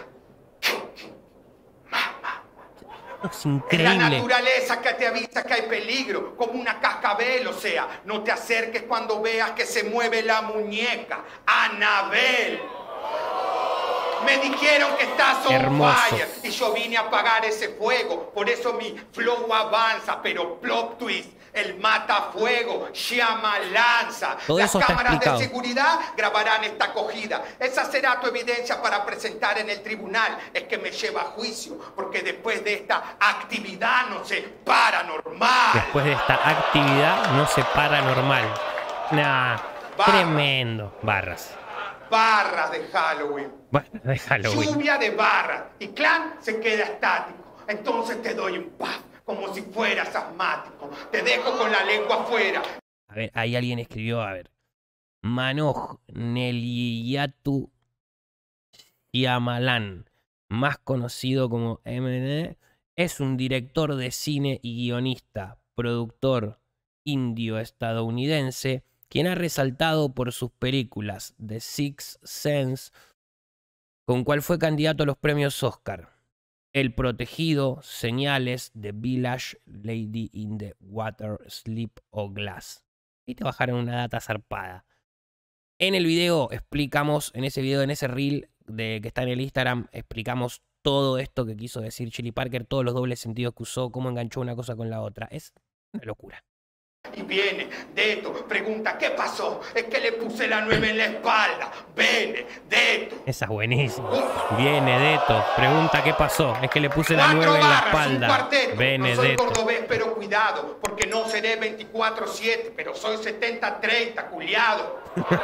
Es
Es la
increíble.
naturaleza que te avisa que hay peligro, como una cascabel, o sea, no te acerques cuando veas que se mueve la muñeca. Anabel. Me dijeron que estás on
Hermoso.
fire y yo vine a apagar ese fuego. Por eso mi flow avanza, pero plot twist, el matafuego, llama lanza.
Todo
Las
eso está
cámaras
explicado.
de seguridad grabarán esta acogida. Esa será tu evidencia para presentar en el tribunal. Es que me lleva a juicio, porque después de esta actividad no sé, paranormal.
Después de esta actividad no se para normal. Nah,
Barras.
tremendo. Barras.
Barras de Halloween.
Bueno, de Halloween.
Lluvia de barras. Y Clan se queda estático. Entonces te doy un puff, como si fueras asmático. Te dejo con la lengua afuera.
A ver, ahí alguien escribió, a ver. Manoj Neliyatu Shyamalan, más conocido como M D, es un director de cine y guionista, productor indio-estadounidense, quien ha resaltado por sus películas The Sixth Sense, con cual fue candidato a los premios Oscar. El Protegido, Señales, The Village, Lady in the Water, Sleep o Glass. Y te bajaron una data zarpada. En el video explicamos, en ese video, en ese reel de, que está en el Instagram, explicamos todo esto que quiso decir Chili Parker, todos los dobles sentidos que usó, cómo enganchó una cosa con la otra. Es una locura.
Y viene, Deto, pregunta, ¿qué pasó? Es que le puse la nueve en la espalda. Viene, Deto.
Esa es buenísima. Viene Deto, pregunta qué pasó. Es que le puse la
Cuatro
nueve en la
barras, un
espalda.
cuarteto.
Viene
No soy
Deto.
cordobés, pero cuidado, porque no seré veinticuatro siete, pero soy setenta treinta, culiado.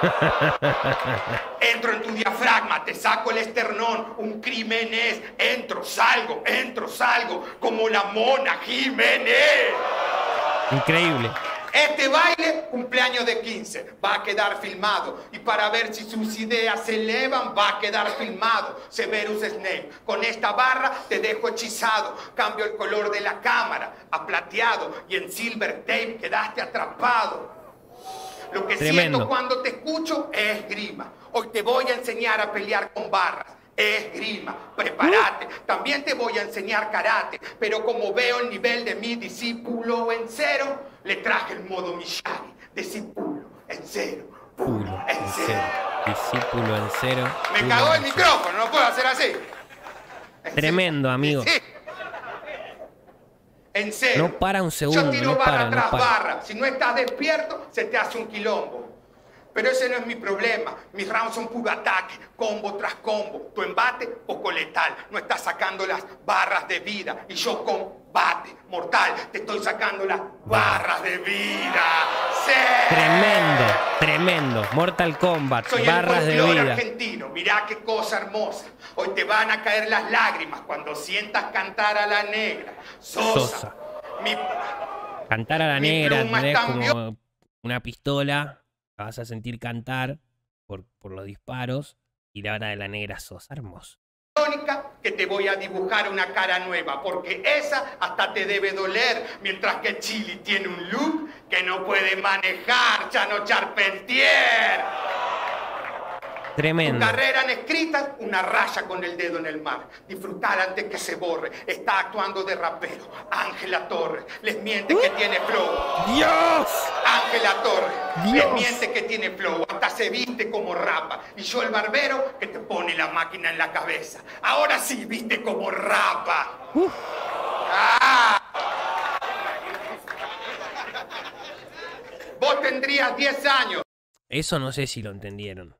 Entro en tu diafragma, te saco el esternón, un crimen es. Entro, salgo, entro, salgo, como la Mona Jiménez.
Increíble.
Este baile, cumpleaños de quince, va a quedar filmado. Y para ver si sus ideas se elevan, va a quedar filmado. Severus Snape, con esta barra te dejo hechizado. Cambio el color de la cámara a plateado y en silver tape quedaste atrapado. Lo que
Tremendo.
siento cuando te escucho es esgrima. Hoy te voy a enseñar a pelear con barras. Esgrima, prepárate. También te voy a enseñar karate, pero como veo el nivel de mi discípulo en cero, le traje el modo Miyagi. Discípulo en cero.
Pulo
En
en
cero.
cero. Discípulo en cero.
Me
pulo
cagó el
en cero.
micrófono, no puedo hacer así. En
Tremendo,
cero.
amigo.
Sí. En cero.
No para un segundo,
Yo tiro
no
barra
para, no
tras
para.
barra. Si no estás despierto, se te hace un quilombo. Pero ese no es mi problema. Mis rounds son puro ataque, combo tras combo. Tu embate, poco letal. No estás sacando las barras de vida. Y yo combate mortal. Te estoy sacando las barras de vida. ¡Sí!
Tremendo, tremendo. Mortal Kombat,
Soy
barras
el
de
folclore
vida.
argentino. Mirá qué cosa hermosa. Hoy te van a caer las lágrimas cuando sientas cantar a la negra. Sosa.
Sosa.
Mi...
Cantar a la
Mi
negra,
pluma
tenés
es tan
como una pistola, la vas a sentir cantar por, por los disparos y la hora de la negra Sosa. Hermoso.
Tónica que te voy a dibujar una cara nueva, porque esa hasta te debe doler, mientras que Chili tiene un look que no puede manejar, Chano Charpentier. Tu
Tremendo.
carrera en escritas, una raya con el dedo en el mar. Disfrutar antes que se borre. Está actuando de rapero. Ángela Torres les miente que tiene flow.
¡Dios!
Ángela Torres les
Dios.
miente que tiene flow. Hasta se viste como rapa. Y yo el barbero que te pone la máquina en la cabeza. Ahora sí viste como rapa. Ah. Vos tendrías diez años.
Eso no sé si lo entendieron.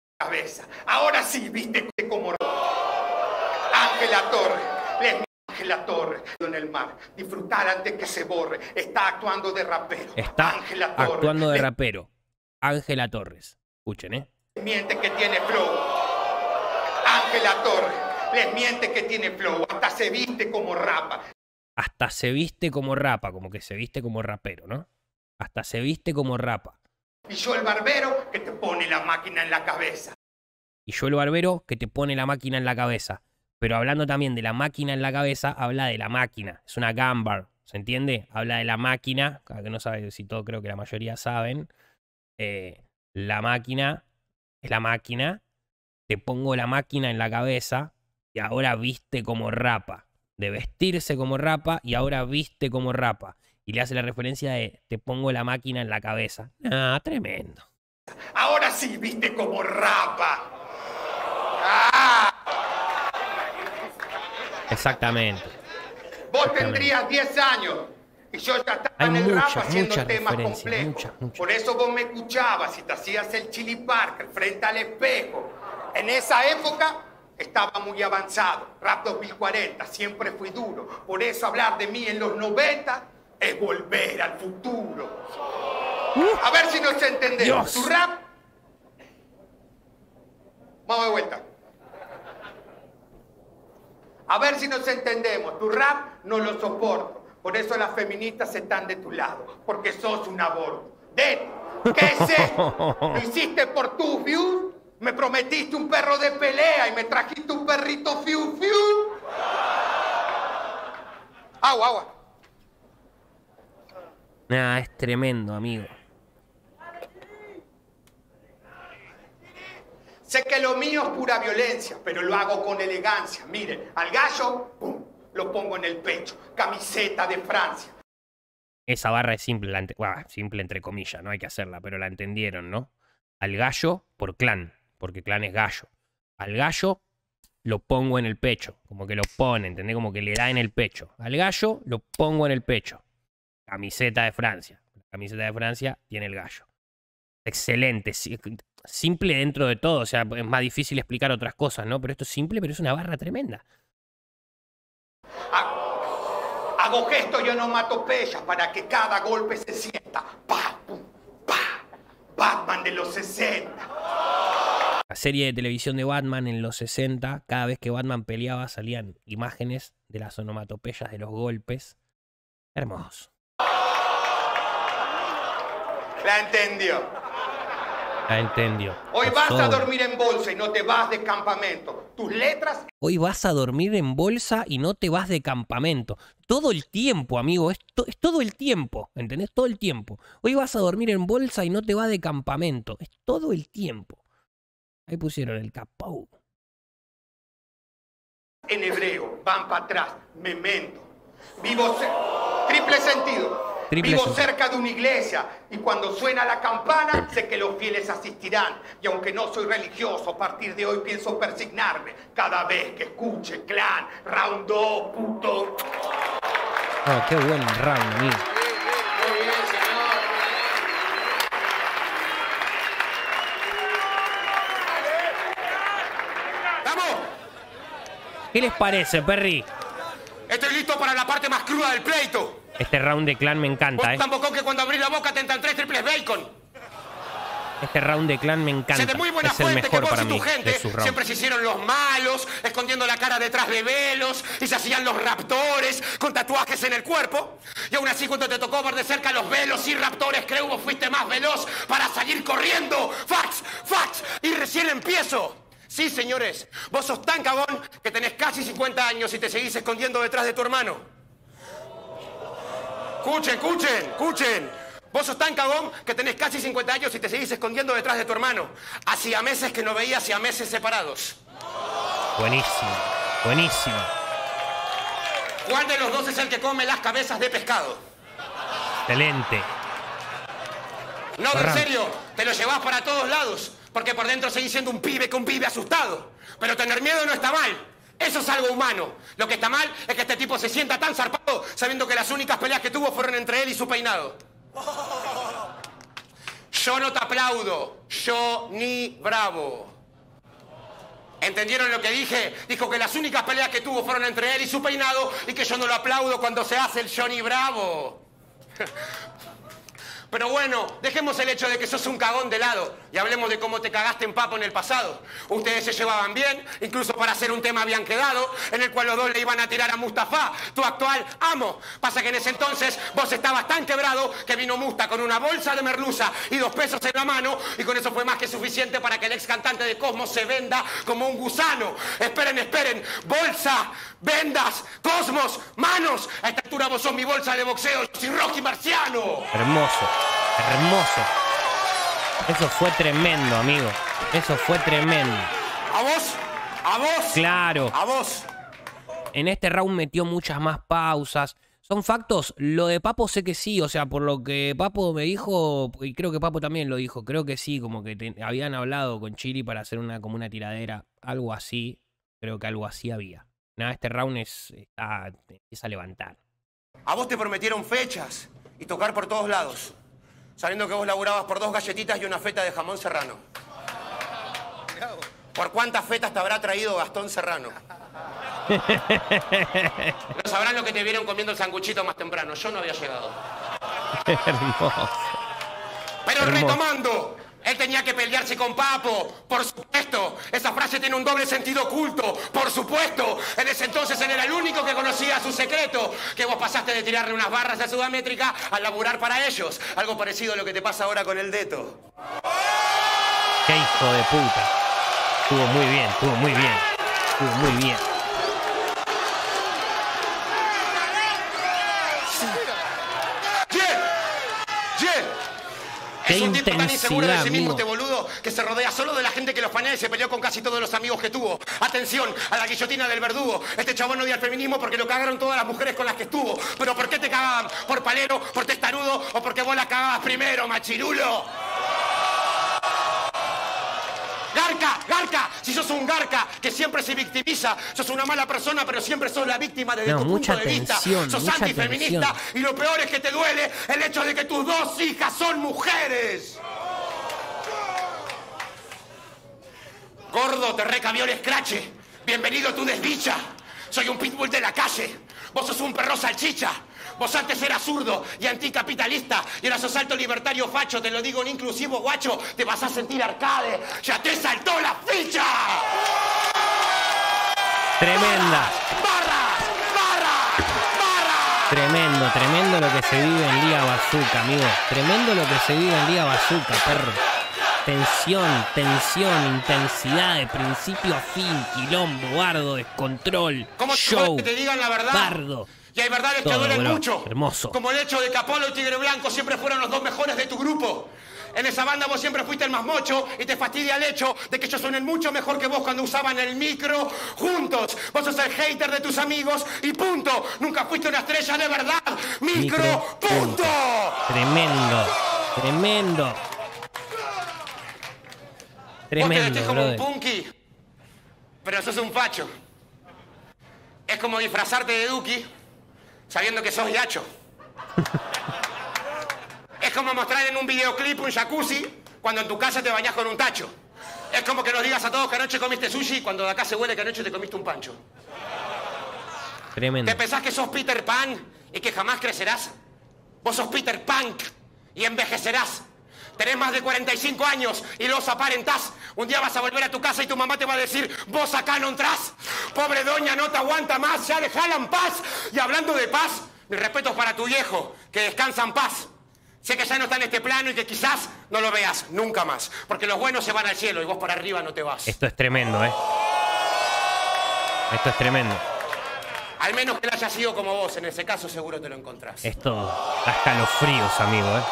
Cabeza. Ahora sí viste como rapa. Ángela Torres les miente Ángela Torres en el mar. Disfrutar antes que se borre. Está actuando de rapero.
Está
Ángela Torres.
actuando de
Le
rapero. Ángela Torres. Escuchen, ¿eh?
miente que tiene flow. Ángela Torres. Les miente que tiene flow. Hasta se viste como rapa.
Hasta se viste como rapa. Como que se viste como rapero, ¿no? Hasta se viste como rapa.
Y yo el barbero que te pone la máquina en la cabeza.
Y yo el barbero que te pone la máquina en la cabeza. Pero hablando también de la máquina en la cabeza, habla de la máquina. Es una gun bar, ¿se entiende? Habla de la máquina, que no sabe si todo, creo que la mayoría saben. Eh, la máquina es la máquina. Te pongo la máquina en la cabeza y ahora viste como rapa. De vestirse como rapa y ahora viste como rapa. Y le hace la referencia de te pongo la máquina en la cabeza. Ah, tremendo.
Ahora sí viste como rapa. ¡Ah!
Exactamente.
Vos
Exactamente.
tendrías diez años y yo ya estaba
Hay
en el
muchas,
rap haciendo
muchas
temas
referencias,
complejos.
muchas, muchas.
Por eso vos me escuchabas y te hacías el Chili Parker frente al espejo. En esa época estaba muy avanzado. Rap dos mil cuarenta, siempre fui duro. Por eso hablar de mí en los noventa es volver al futuro.
Uh,
A ver si nos entendemos.
Dios.
Tu rap... Vamos de vuelta. A ver si nos entendemos. Tu rap no lo soporto. Por eso las feministas están de tu lado. Porque sos un aborto. ¿De qué es esto? ¿Lo hiciste por tus views? Me prometiste un perro de pelea y me trajiste un perrito fiu fiu. Agua, agua.
Nah, es tremendo, amigo.
Sé que lo mío es pura violencia, pero lo hago con elegancia. Miren, al gallo, pum, lo pongo en el pecho. Camiseta de Francia.
Esa barra es simple, la ente- bah, simple entre comillas, no hay que hacerla, pero la entendieron, ¿no? Al gallo por clan, porque clan es gallo. Al gallo lo pongo en el pecho, como que lo pone, ¿entendés? Como que le da en el pecho. Al gallo lo pongo en el pecho. Camiseta de Francia. La camiseta de Francia tiene el gallo. Excelente. sí, Simple dentro de todo. O sea, es más difícil explicar otras cosas, ¿no? Pero esto es simple, pero es una barra tremenda.
Hago, hago gesto y onomatopeyas para que cada golpe se sienta. Pa, pum, pa. Batman de los sesenta.
La serie de televisión de Batman en los sesenta, cada vez que Batman peleaba salían imágenes de las onomatopeyas de los golpes. Hermoso.
La entendió.
La entendió.
Hoy
Por
vas a
favor.
dormir en bolsa y no te vas de campamento. Tus letras
Hoy vas a dormir en bolsa y no te vas de campamento. Todo el tiempo, amigo. Es, to- es todo el tiempo. ¿Entendés? Todo el tiempo. Hoy vas a dormir en bolsa y no te vas de campamento. Es todo el tiempo. Ahí pusieron el capau.
en hebreo van para atrás. Memento. Vivo ce- triple sentido.
Triple
Vivo
sentido.
cerca de una iglesia y cuando suena la campana sé que los fieles asistirán. Y aunque no soy religioso, a partir de hoy pienso persignarme cada vez que escuche clan, round dos, puto.
Oh, qué buen round, amigo.
¡Vamos!
¿Qué les parece, Perry?
Estoy listo para la parte más cruda del pleito.
Este round de clan me encanta,
Vos
¿eh?
tampoco que cuando abrís la boca te entran tres triples bacon.
Este round de clan me encanta.
Sé de muy buena
Es el
fuente que
mejor
vos
para
y tu
mí
gente
de sus rounds.
siempre se hicieron los malos, escondiendo la cara detrás de velos, y se hacían los raptores con tatuajes en el cuerpo. Y aún así, cuando te tocó ver de cerca los velos y raptores, creo vos fuiste más veloz para salir corriendo. ¡Fax! ¡Fax! Y recién empiezo. Sí, señores, vos sos tan cagón que tenés casi cincuenta años y te seguís escondiendo detrás de tu hermano. Escuchen, escuchen, escuchen. Vos sos tan cagón que tenés casi cincuenta años y te seguís escondiendo detrás de tu hermano. Hacía meses que no veías y a meses separados.
Buenísimo, buenísimo.
¿Cuál de los dos es el que come las cabezas de pescado?
Excelente.
No, en
Arranca.
serio, te lo llevás para todos lados, porque por dentro seguís siendo un pibe con pibe asustado. Pero tener miedo no está mal. Eso es algo humano. Lo que está mal es que este tipo se sienta tan zarpado sabiendo que las únicas peleas que tuvo fueron entre él y su peinado. Yo no te aplaudo. Yo ni bravo. ¿Entendieron lo que dije? Dijo que las únicas peleas que tuvo fueron entre él y su peinado y que yo no lo aplaudo cuando se hace el Johnny Bravo. Pero bueno, dejemos el hecho de que sos un cagón de lado y hablemos de cómo te cagaste en Papo en el pasado. Ustedes se llevaban bien, incluso para hacer un tema habían quedado, en el cual los dos le iban a tirar a Mustafa, tu actual amo. Pasa que en ese entonces vos estabas tan quebrado que vino Musta con una bolsa de merluza y dos pesos en la mano y con eso fue más que suficiente para que el ex cantante de Cosmos se venda como un gusano. Esperen, esperen, bolsa, vendas, Cosmos, manos. A esta altura vos sos mi bolsa de boxeo, yo soy Rocky Marciano.
Hermoso. Hermoso. Eso fue tremendo, amigo. Eso fue tremendo.
¿A vos? ¿A vos?
Claro.
¿A vos?
En este round metió muchas más pausas. ¿Son factos? Lo de Papo sé que sí. O sea, por lo que Papo me dijo, y creo que Papo también lo dijo, creo que sí, como que te, habían hablado con Chiri para hacer una, como una tiradera. Algo así. Creo que algo así había. Nada, este round es, está, te empieza a levantar.
A vos te prometieron fechas y tocar por todos lados, sabiendo que vos laburabas por dos galletitas y una feta de jamón serrano. ¿Por cuántas fetas te habrá traído Gastón Serrano? No sabrán lo que te vieron comiendo el sanguchito más temprano. Yo no había llegado.
Hermoso.
Pero
Hermoso.
retomando, él tenía que pelearse con Papo, por supuesto. Esa frase tiene un doble sentido oculto, por supuesto. En ese entonces él era el único que conocía su secreto, que vos pasaste de tirarle unas barras a Sudamérica a laburar para ellos. Algo parecido a lo que te pasa ahora con el Deto.
Qué hijo de puta. Estuvo muy bien, estuvo muy bien. Estuvo muy bien. Qué
Es un tipo tan inseguro de sí mismo,
intensidad,
este boludo, que se rodea solo de la gente que los panea y se peleó con casi todos los amigos que tuvo. Atención, a la guillotina del verdugo. Este chabón odia al feminismo porque lo cagaron todas las mujeres con las que estuvo. ¿Pero por qué te cagaban? ¿Por palero, por testarudo o porque vos las cagabas primero, machirulo? ¡Garca! ¡Garca! Si sos un garca que siempre se victimiza, sos una mala persona, pero siempre sos la víctima desde
No,
tu
mucha
punto de vista.
tensión,
Sos
mucha
antifeminista
tensión.
y lo peor es que te duele el hecho de que tus dos hijas son mujeres. Gordo, te recabió el escrache. Bienvenido a tu desdicha. Soy un pitbull de la calle. Vos sos un perro salchicha. Vos antes eras zurdo y anticapitalista y ahora sos alto libertario facho, te lo digo en inclusivo, guacho, te vas a sentir arcade, ya te saltó la ficha.
Tremenda.
¡Barras! ¡Barras! ¡Barras!
Tremendo, tremendo lo que se vive en Liga Bazooka, amigo. Tremendo lo que se vive en Liga Bazooka, perro. Tensión, tensión, intensidad de principio a fin, quilombo, bardo, descontrol,
¿Cómo
show,
que te digan la verdad?
bardo.
Y hay verdades que
Todo,
duelen
bro.
mucho.
Hermoso.
Como el hecho de que Apolo y Tigre Blanco siempre fueron los dos mejores de tu grupo. En esa banda vos siempre fuiste el más mocho y te fastidia el hecho de que ellos suenen mucho mejor que vos cuando usaban el micro juntos. Vos sos el hater de tus amigos y punto. Nunca fuiste una estrella de verdad. Micro,
Micro,
punto.
punto. Tremendo, tremendo.
Vos te
Tremendo,
vestís como un
brother.
punky, pero sos un facho. Es como disfrazarte de Duki sabiendo que sos Yacho. Es como mostrar en un videoclip un jacuzzi cuando en tu casa te bañás con un tacho. Es como que nos digas a todos que anoche comiste sushi cuando de acá se huele que anoche te comiste un pancho.
Tremendo.
¿Te pensás que sos Peter Pan y que jamás crecerás? Vos sos Peter Punk y envejecerás. Tenés más de cuarenta y cinco años y los aparentás. Un día vas a volver a tu casa y tu mamá te va a decir, vos acá no entrás. Pobre doña, no te aguanta más, ya dejala en paz. Y hablando de paz, mis respetos para tu viejo, que descansa en paz. Sé que ya no está en este plano y que quizás no lo veas nunca más. Porque los buenos se van al cielo y vos por arriba no te vas.
Esto es tremendo, ¿eh? Esto es tremendo.
Al menos que él haya sido como vos, en ese caso seguro te lo encontrás.
Esto da escalofríos, amigo, ¿eh?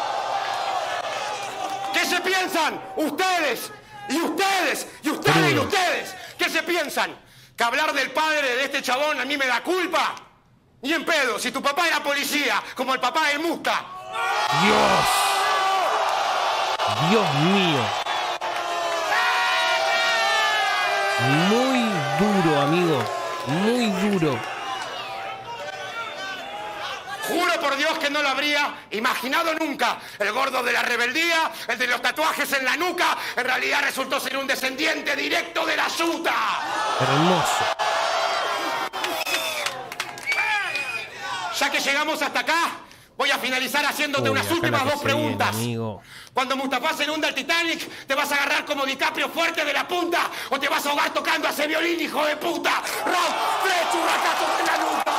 ¿Qué se piensan? Ustedes, y ustedes, y ustedes, y
Crudo.
ustedes. ¿Qué se piensan? ¿Que hablar del padre de este chabón a mí me da culpa? Ni en pedo, si tu papá era policía, como el papá de Musta.
Dios. Dios mío. Muy duro, amigo. Muy duro.
Juro por Dios que no lo habría imaginado nunca. El gordo de la rebeldía, el de los tatuajes en la nuca, en realidad resultó ser un descendiente directo de la yuta.
Hermoso.
Ya que llegamos hasta acá, voy a finalizar haciéndote
Uy,
unas
acá
últimas
la que
dos
se viene,
preguntas.
amigo.
Cuando Mustafa se inunda el Titanic, ¿te vas a agarrar como DiCaprio fuerte de la punta o te vas a ahogar tocando a ese violín, hijo de puta? ¡Rob, tres churracazos en la nuca!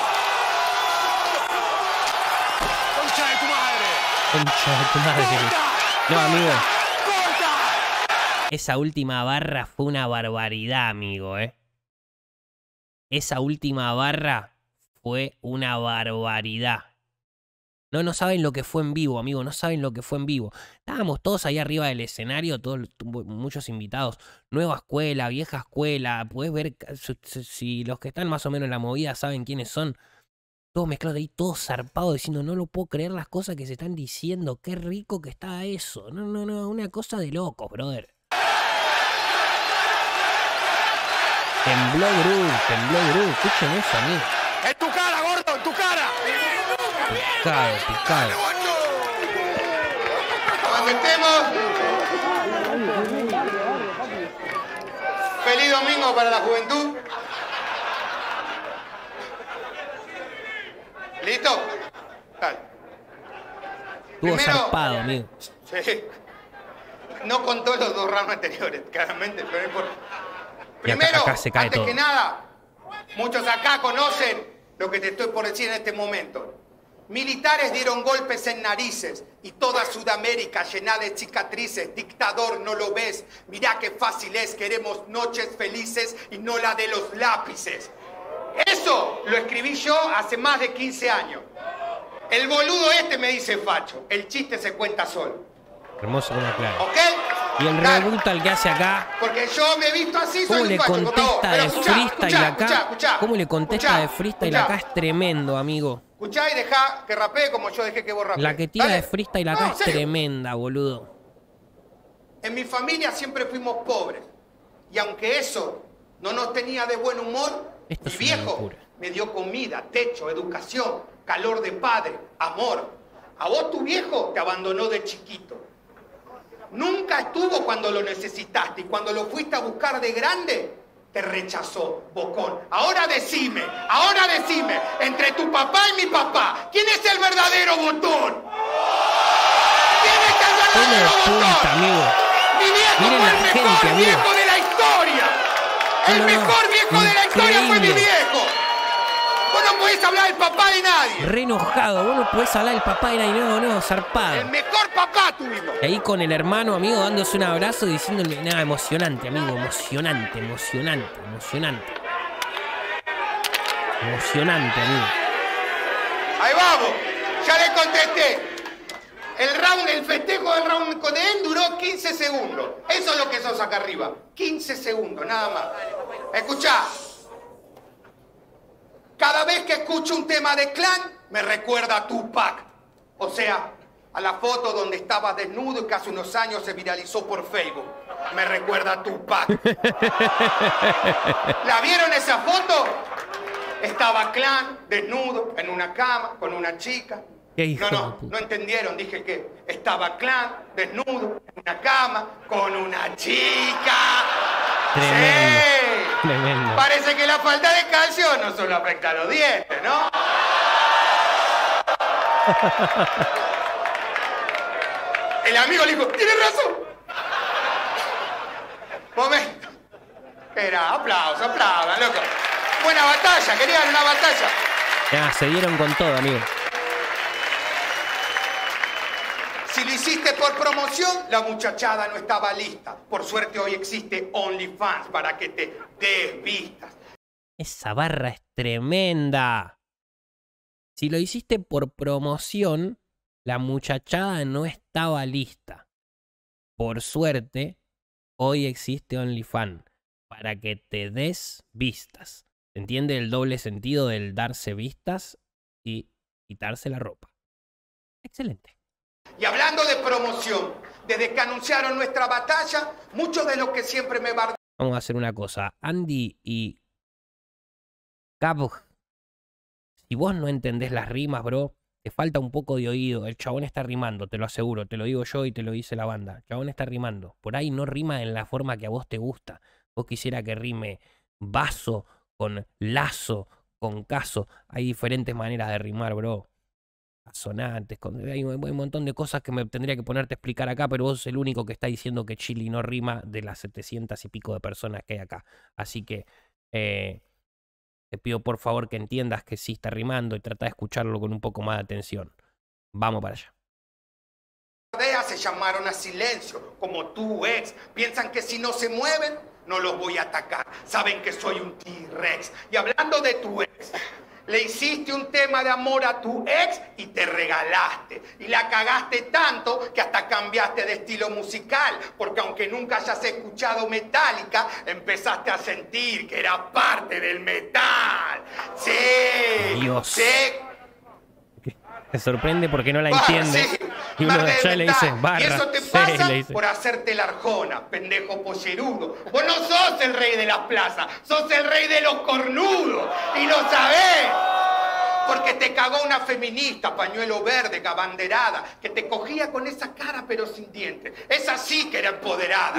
¡Concha de tu madre!
Concha de tu madre.
¡Corta!
No, amigo.
¡Corta!
Esa última barra fue una barbaridad, amigo, ¿eh? Esa última barra fue una barbaridad. No, no saben lo que fue en vivo, amigo. No saben lo que fue en vivo. Estábamos todos ahí arriba del escenario, todos, muchos invitados. Nueva escuela, vieja escuela. Puedes ver si, si los que están más o menos en la movida saben quiénes son. Todos mezclados ahí, todos zarpados, diciendo, no lo puedo creer las cosas que se están diciendo. Qué rico que está eso. No, no, no, una cosa de locos, brother. Tembló Gru, tembló Gru. Escuchen eso, amigo.
¡En tu cara, gordo! ¡En tu cara!
Picado, picado.
Cuando estemos. Feliz domingo para la juventud. ¿Listo? Dale.
Estuvo zarpado, amigo.
Sí. No contó los dos rounds anteriores, claramente, pero no importa.
Y acá-
Primero,
acá se cae
antes
todo.
que nada, muchos acá conocen lo que te estoy por decir en este momento. Militares dieron golpes en narices y toda Sudamérica llena de cicatrices. Dictador, no lo ves. Mirá qué fácil es. Queremos noches felices y no la de los lápices. Eso lo escribí yo hace más de quince años. El boludo este me dice facho. El chiste se cuenta solo.
Hermoso como claro.
¿Ok?
Y el
Dale.
rebuntal que hace acá.
Porque yo me he visto así,
¿Cómo
soy
le
un facho, como vos.
contesta
Pero
de
escuchá,
freestyle
escuchá,
acá?
escuchá, escuchá.
¿Cómo le contesta
Escuchá,
de freestyle
escuchá.
acá? Es tremendo, amigo.
Escuchá y dejá que rapee como yo dejé que vos rapees.
La que tira
Dale.
de freestyle acá
No, en
es
serio.
tremenda, boludo.
En mi familia siempre fuimos pobres. Y aunque eso no nos tenía de buen humor,
Esto
mi
es una
viejo
locura.
me dio comida, techo, educación, calor de padre, amor. A vos tu viejo te abandonó de chiquito. Nunca estuvo cuando lo necesitaste y cuando lo fuiste a buscar de grande, te rechazó, bocón. Ahora decime, ahora decime, entre tu papá y mi papá, ¿quién es el verdadero botón? ¿Quién es el
Hijo de
verdadero
puta,
botón?
amigo.
Mi viejo
Miren
fue
la
el mejor
gente, amigo.
viejo de la historia. El
No, no, no.
mejor viejo de la historia fue mi
Increíble.
viejo. Vos no podés hablar del papá de nadie.
Re enojado. Vos no podés hablar del papá de nadie. No, no,
El
zarpado.
mejor papá tuvimos.
Y ahí con el hermano, amigo, dándose un abrazo y diciéndole, nada, emocionante, amigo, emocionante, emocionante, emocionante. Emocionante, amigo.
Ahí vamos. Ya le contesté. El round, el festejo del round con él duró quince segundos. Eso es lo que sos acá arriba. quince segundos, nada más. Escuchá. Cada vez que escucho un tema de Clan, me recuerda a Tupac. O sea, a la foto donde estaba desnudo y que hace unos años se viralizó por Facebook. Me recuerda a Tupac. ¿La vieron esa foto? Estaba Clan desnudo en una cama con una chica.
Qué hijo
No,
de
no,
puta.
no entendieron. Dije que estaba Clan desnudo en una cama con una chica.
Tremendo,
¡Sí!
tremendo.
Parece que la falta de calcio no solo afecta a los dientes, ¿no? El amigo le dijo, ¿tienes razón? Momento. Era, aplausos, aplaudan, loco. Buena batalla, querían una batalla.
Ya, se dieron con todo, amigo.
Si lo hiciste por promoción, la muchachada no estaba lista. Por suerte hoy existe OnlyFans para que te des vistas.
Esa barra es tremenda. Si lo hiciste por promoción, la muchachada no estaba lista. Por suerte, hoy existe OnlyFans para que te des vistas. ¿Se entiende el doble sentido del darse vistas y quitarse la ropa? Excelente.
Y hablando de promoción, desde que anunciaron nuestra batalla, muchos de los que siempre me bardean
Vamos a hacer una cosa. Andy y Cap, si vos no entendés las rimas, bro, te falta un poco de oído. El chabón está rimando, te lo aseguro, te lo digo yo y te lo dice la banda. El chabón está rimando. Por ahí no rima en la forma que a vos te gusta. Vos quisiera que rime vaso con lazo, con caso. Hay diferentes maneras de rimar, bro. Asonantes, con, hay un, un montón de cosas que me tendría que ponerte a explicar acá, pero vos sos el único que está diciendo que Chili no rima de las setecientas y pico de personas que hay acá. Así que eh, te pido por favor que entiendas que sí está rimando y trata de escucharlo con un poco más de atención. Vamos para allá.
Se llamaron a silencio, como tu ex. Piensan que si no se mueven, no los voy a atacar. Saben que soy un T-Rex. Y hablando de tu ex, le hiciste un tema de amor a tu ex y te regalaste. Y la cagaste tanto que hasta cambiaste de estilo musical. Porque aunque nunca hayas escuchado Metallica, empezaste a sentir que era parte del metal. Sí,
Dios.
sí.
Me sorprende porque no la
Barra,
entiende.
sí.
Y uno
Barra
ya
de
le
metal.
dice barra.
Y eso te
sí,
pasa
le dice.
por hacerte la arjona, pendejo pollerudo. Vos no sos el rey de las plazas, sos el rey de los cornudos. Y lo sabés. Porque te cagó una feminista, pañuelo verde, abanderada, que te cogía con esa cara pero sin dientes. Esa sí que era empoderada.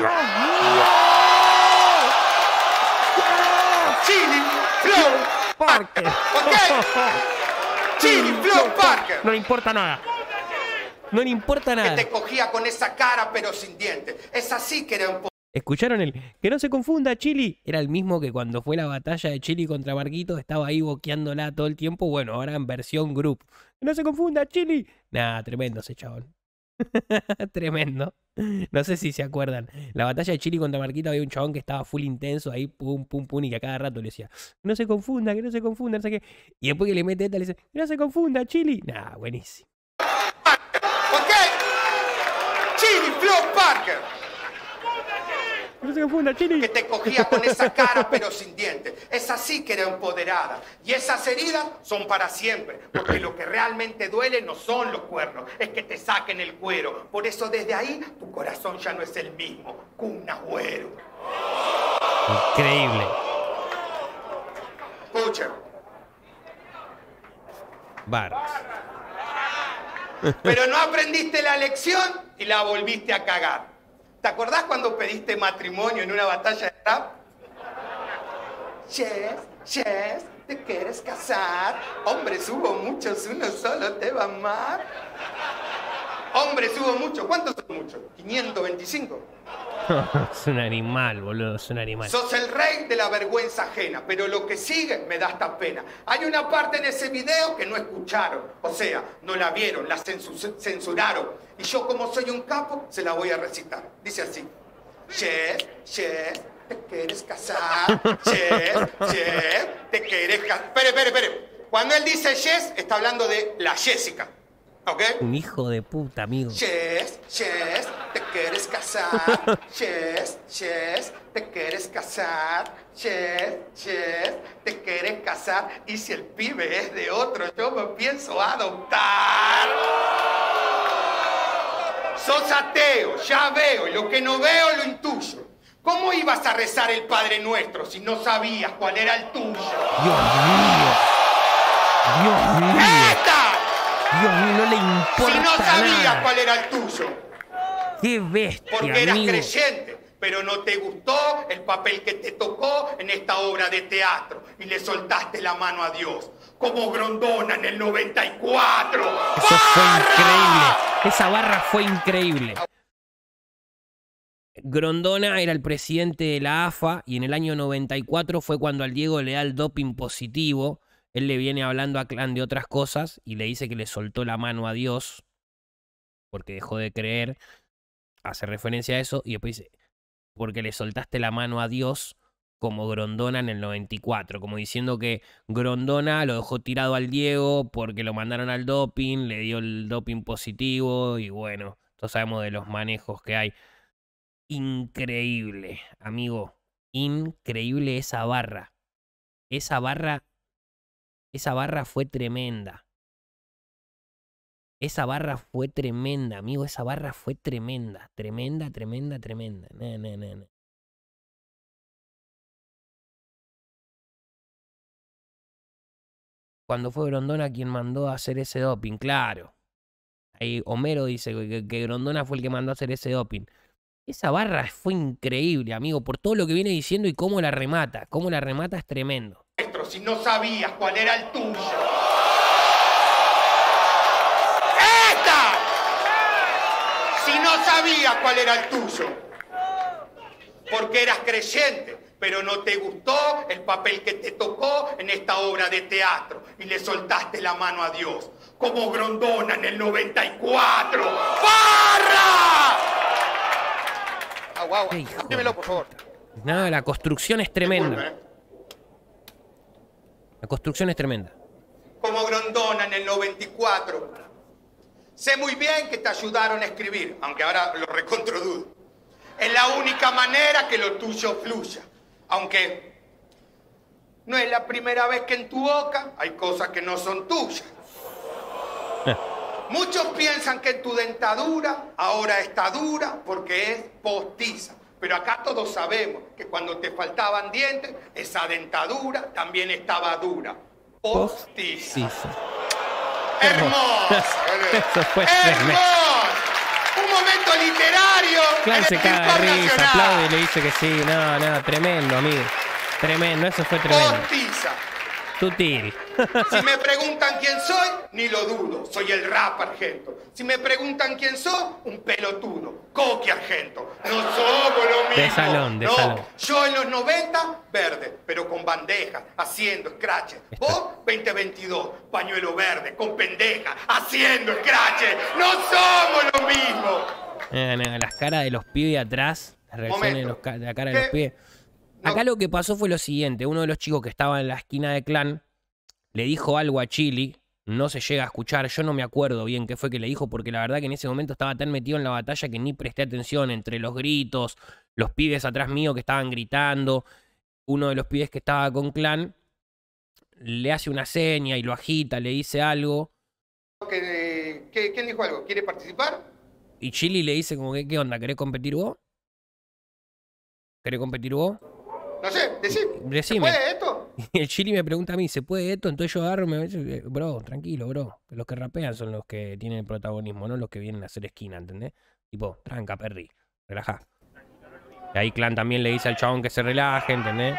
Chili Flow
Parker.
¿Ok? Chili Flow Parker.
No le importa nada. No le importa nada.
Que te cogía con esa cara pero sin dientes. Esa sí que era empoderada.
¿Escucharon el? Que no se confunda, Chili. Era el mismo que cuando fue la batalla de Chili contra Marquito, estaba ahí boqueándola todo el tiempo. Bueno, ahora en versión group. Que no se confunda, Chili. Nah, tremendo ese chabón. Tremendo. No sé si se acuerdan. La batalla de Chili contra Marquito había un chabón que estaba full intenso ahí, pum, pum, pum, y que a cada rato le decía, que no se confunda, que no se confunda, no sé qué. Y después que le mete esta le dice, que no se confunda, Chili. Nah, buenísimo.
¿Ok? Chili Flow Parker.
No se confunda, Chili.
Que te cogía con esa cara pero sin dientes. Esa sí que era empoderada. Y esas heridas son para siempre. Porque lo que realmente duele no son los cuernos, es que te saquen el cuero. Por eso desde ahí tu corazón ya no es el mismo. Kun Agüero.
Increíble.
Escuchen.
Barras.
Pero no aprendiste la lección y la volviste a cagar. ¿Te acordás cuando pediste matrimonio en una batalla de rap? Yes, yes, ¿te quieres casar? Hombres hubo muchos, uno solo te va a amar. Hombres hubo muchos, ¿cuántos son muchos? quinientos veinticinco.
Es un animal, boludo, es un animal.
Sos el rey de la vergüenza ajena, pero lo que sigue me da hasta pena. Hay una parte en ese video que no escucharon, o sea, no la vieron, la censu- censuraron. Y yo, como soy un capo, se la voy a recitar. Dice así. Yes, yes, ¿te quieres casar? Yes, yes, ¿te quieres casar? Espere, espere, espere. Cuando él dice yes, está hablando de la Jessica. ¿Ok?
Un hijo de puta, amigo.
Yes, yes, ¿te quieres casar? Yes, yes, ¿te quieres casar? Yes, yes, ¿te quieres casar? Y si el pibe es de otro, yo me pienso adoptar. Sos ateo, ya veo, y lo que no veo lo intuyo. ¿Cómo ibas a rezar el Padre Nuestro si no sabías cuál era el tuyo?
Dios mío. Dios mío.
¡Esta!
Dios mío, no le importa
Si no sabías
nada.
cuál era el tuyo.
Qué bestia,
Porque eras
amigo.
creyente, pero no te gustó el papel que te tocó en esta obra de teatro y le soltaste la mano a Dios. Como Grondona en el noventa y cuatro.
Eso fue
¡Barra!
increíble. Esa barra fue increíble. Grondona era el presidente de la A F A y en el año noventa y cuatro fue cuando al Diego le da el doping positivo. Él le viene hablando a Clan de otras cosas y le dice que le soltó la mano a Dios porque dejó de creer. Hace referencia a eso y después dice, porque le soltaste la mano a Dios como Grondona en el noventa y cuatro, como diciendo que Grondona lo dejó tirado al Diego porque lo mandaron al doping, le dio el doping positivo y bueno, todos sabemos de los manejos que hay. Increíble, amigo, increíble esa barra. Esa barra, esa barra fue tremenda. Esa barra fue tremenda, amigo, esa barra fue tremenda, tremenda, tremenda, tremenda. No, no, no, no. cuando fue Grondona quien mandó a hacer ese doping, claro. Ahí Homero dice que, que Grondona fue el que mandó a hacer ese doping. Esa barra fue increíble, amigo, por todo lo que viene diciendo y cómo la remata. Cómo la remata es tremendo.
Si no sabías cuál era el tuyo. ¡Esta! Si no sabías cuál era el tuyo. Porque eras creyente, pero no te gustó el papel que te tocó en esta obra de teatro y le soltaste la mano a Dios. Como Grondona en el noventa y cuatro. ¡Barra! Agua, agua. Dímelo, por favor.
Nada, la construcción es tremenda.
Disculpe, ¿eh?
La construcción es tremenda.
Como Grondona en el noventa y cuatro. Sé muy bien que te ayudaron a escribir, aunque ahora lo recontrodudo. Es la única manera que lo tuyo fluya. Aunque no es la primera vez que en tu boca hay cosas que no son tuyas.
Eh.
Muchos piensan que tu dentadura ahora está dura porque es postiza. Pero acá todos sabemos que cuando te faltaban dientes, esa dentadura también estaba dura. Postiza.
Sí, sí.
Hermosa.
Eso fue tremendo.
¡Hermosa! Un momento literario.
Claro, se
en el
caga de
Circo
risa,
Nacional.
aplaude y le dice que sí. No, no, tremendo, amigo. Tremendo, eso fue tremendo.
Postiza.
Sutil.
Si me preguntan quién soy, ni lo dudo. Soy el rap argento. Si me preguntan quién soy, un pelotudo. Coqui argento. No somos lo mismo.
De salón, de
no,
salón.
yo en los noventa, verde, pero con bandeja, haciendo scratches. Vos, veinte veintidós, pañuelo verde, con pendeja, haciendo scratches. No somos lo mismo.
Eh, no, las caras de los pibes atrás, las reacciones de, los, ca- de la cara de los
¿Qué?
pibes.
No.
Acá lo que pasó fue lo siguiente. Uno de los chicos que estaba en la esquina de Clan le dijo algo a Chili. No se llega a escuchar. Yo no me acuerdo bien qué fue que le dijo, porque la verdad que en ese momento estaba tan metido en la batalla que ni presté atención. Entre los gritos, los pibes atrás mío que estaban gritando. Uno de los pibes que estaba con Clan le hace una seña y lo agita, le dice algo.
¿Qué- qué- ¿Quién dijo algo? ¿Quiere participar?
Y Chili le dice como que, ¿qué onda? ¿Querés competir vos? ¿Querés competir vos?
No sé, decí. ¿Se
Decime.
puede esto?
Y el Chili me pregunta a mí, ¿se puede esto? Entonces yo agarro y me dice, bro, tranquilo, bro. Los que rapean son los que tienen el protagonismo, no los que vienen a hacer esquina, ¿entendés? Tipo, tranca, perri, relajá. Y ahí Clan también le dice al chabón que se relaje, ¿entendés?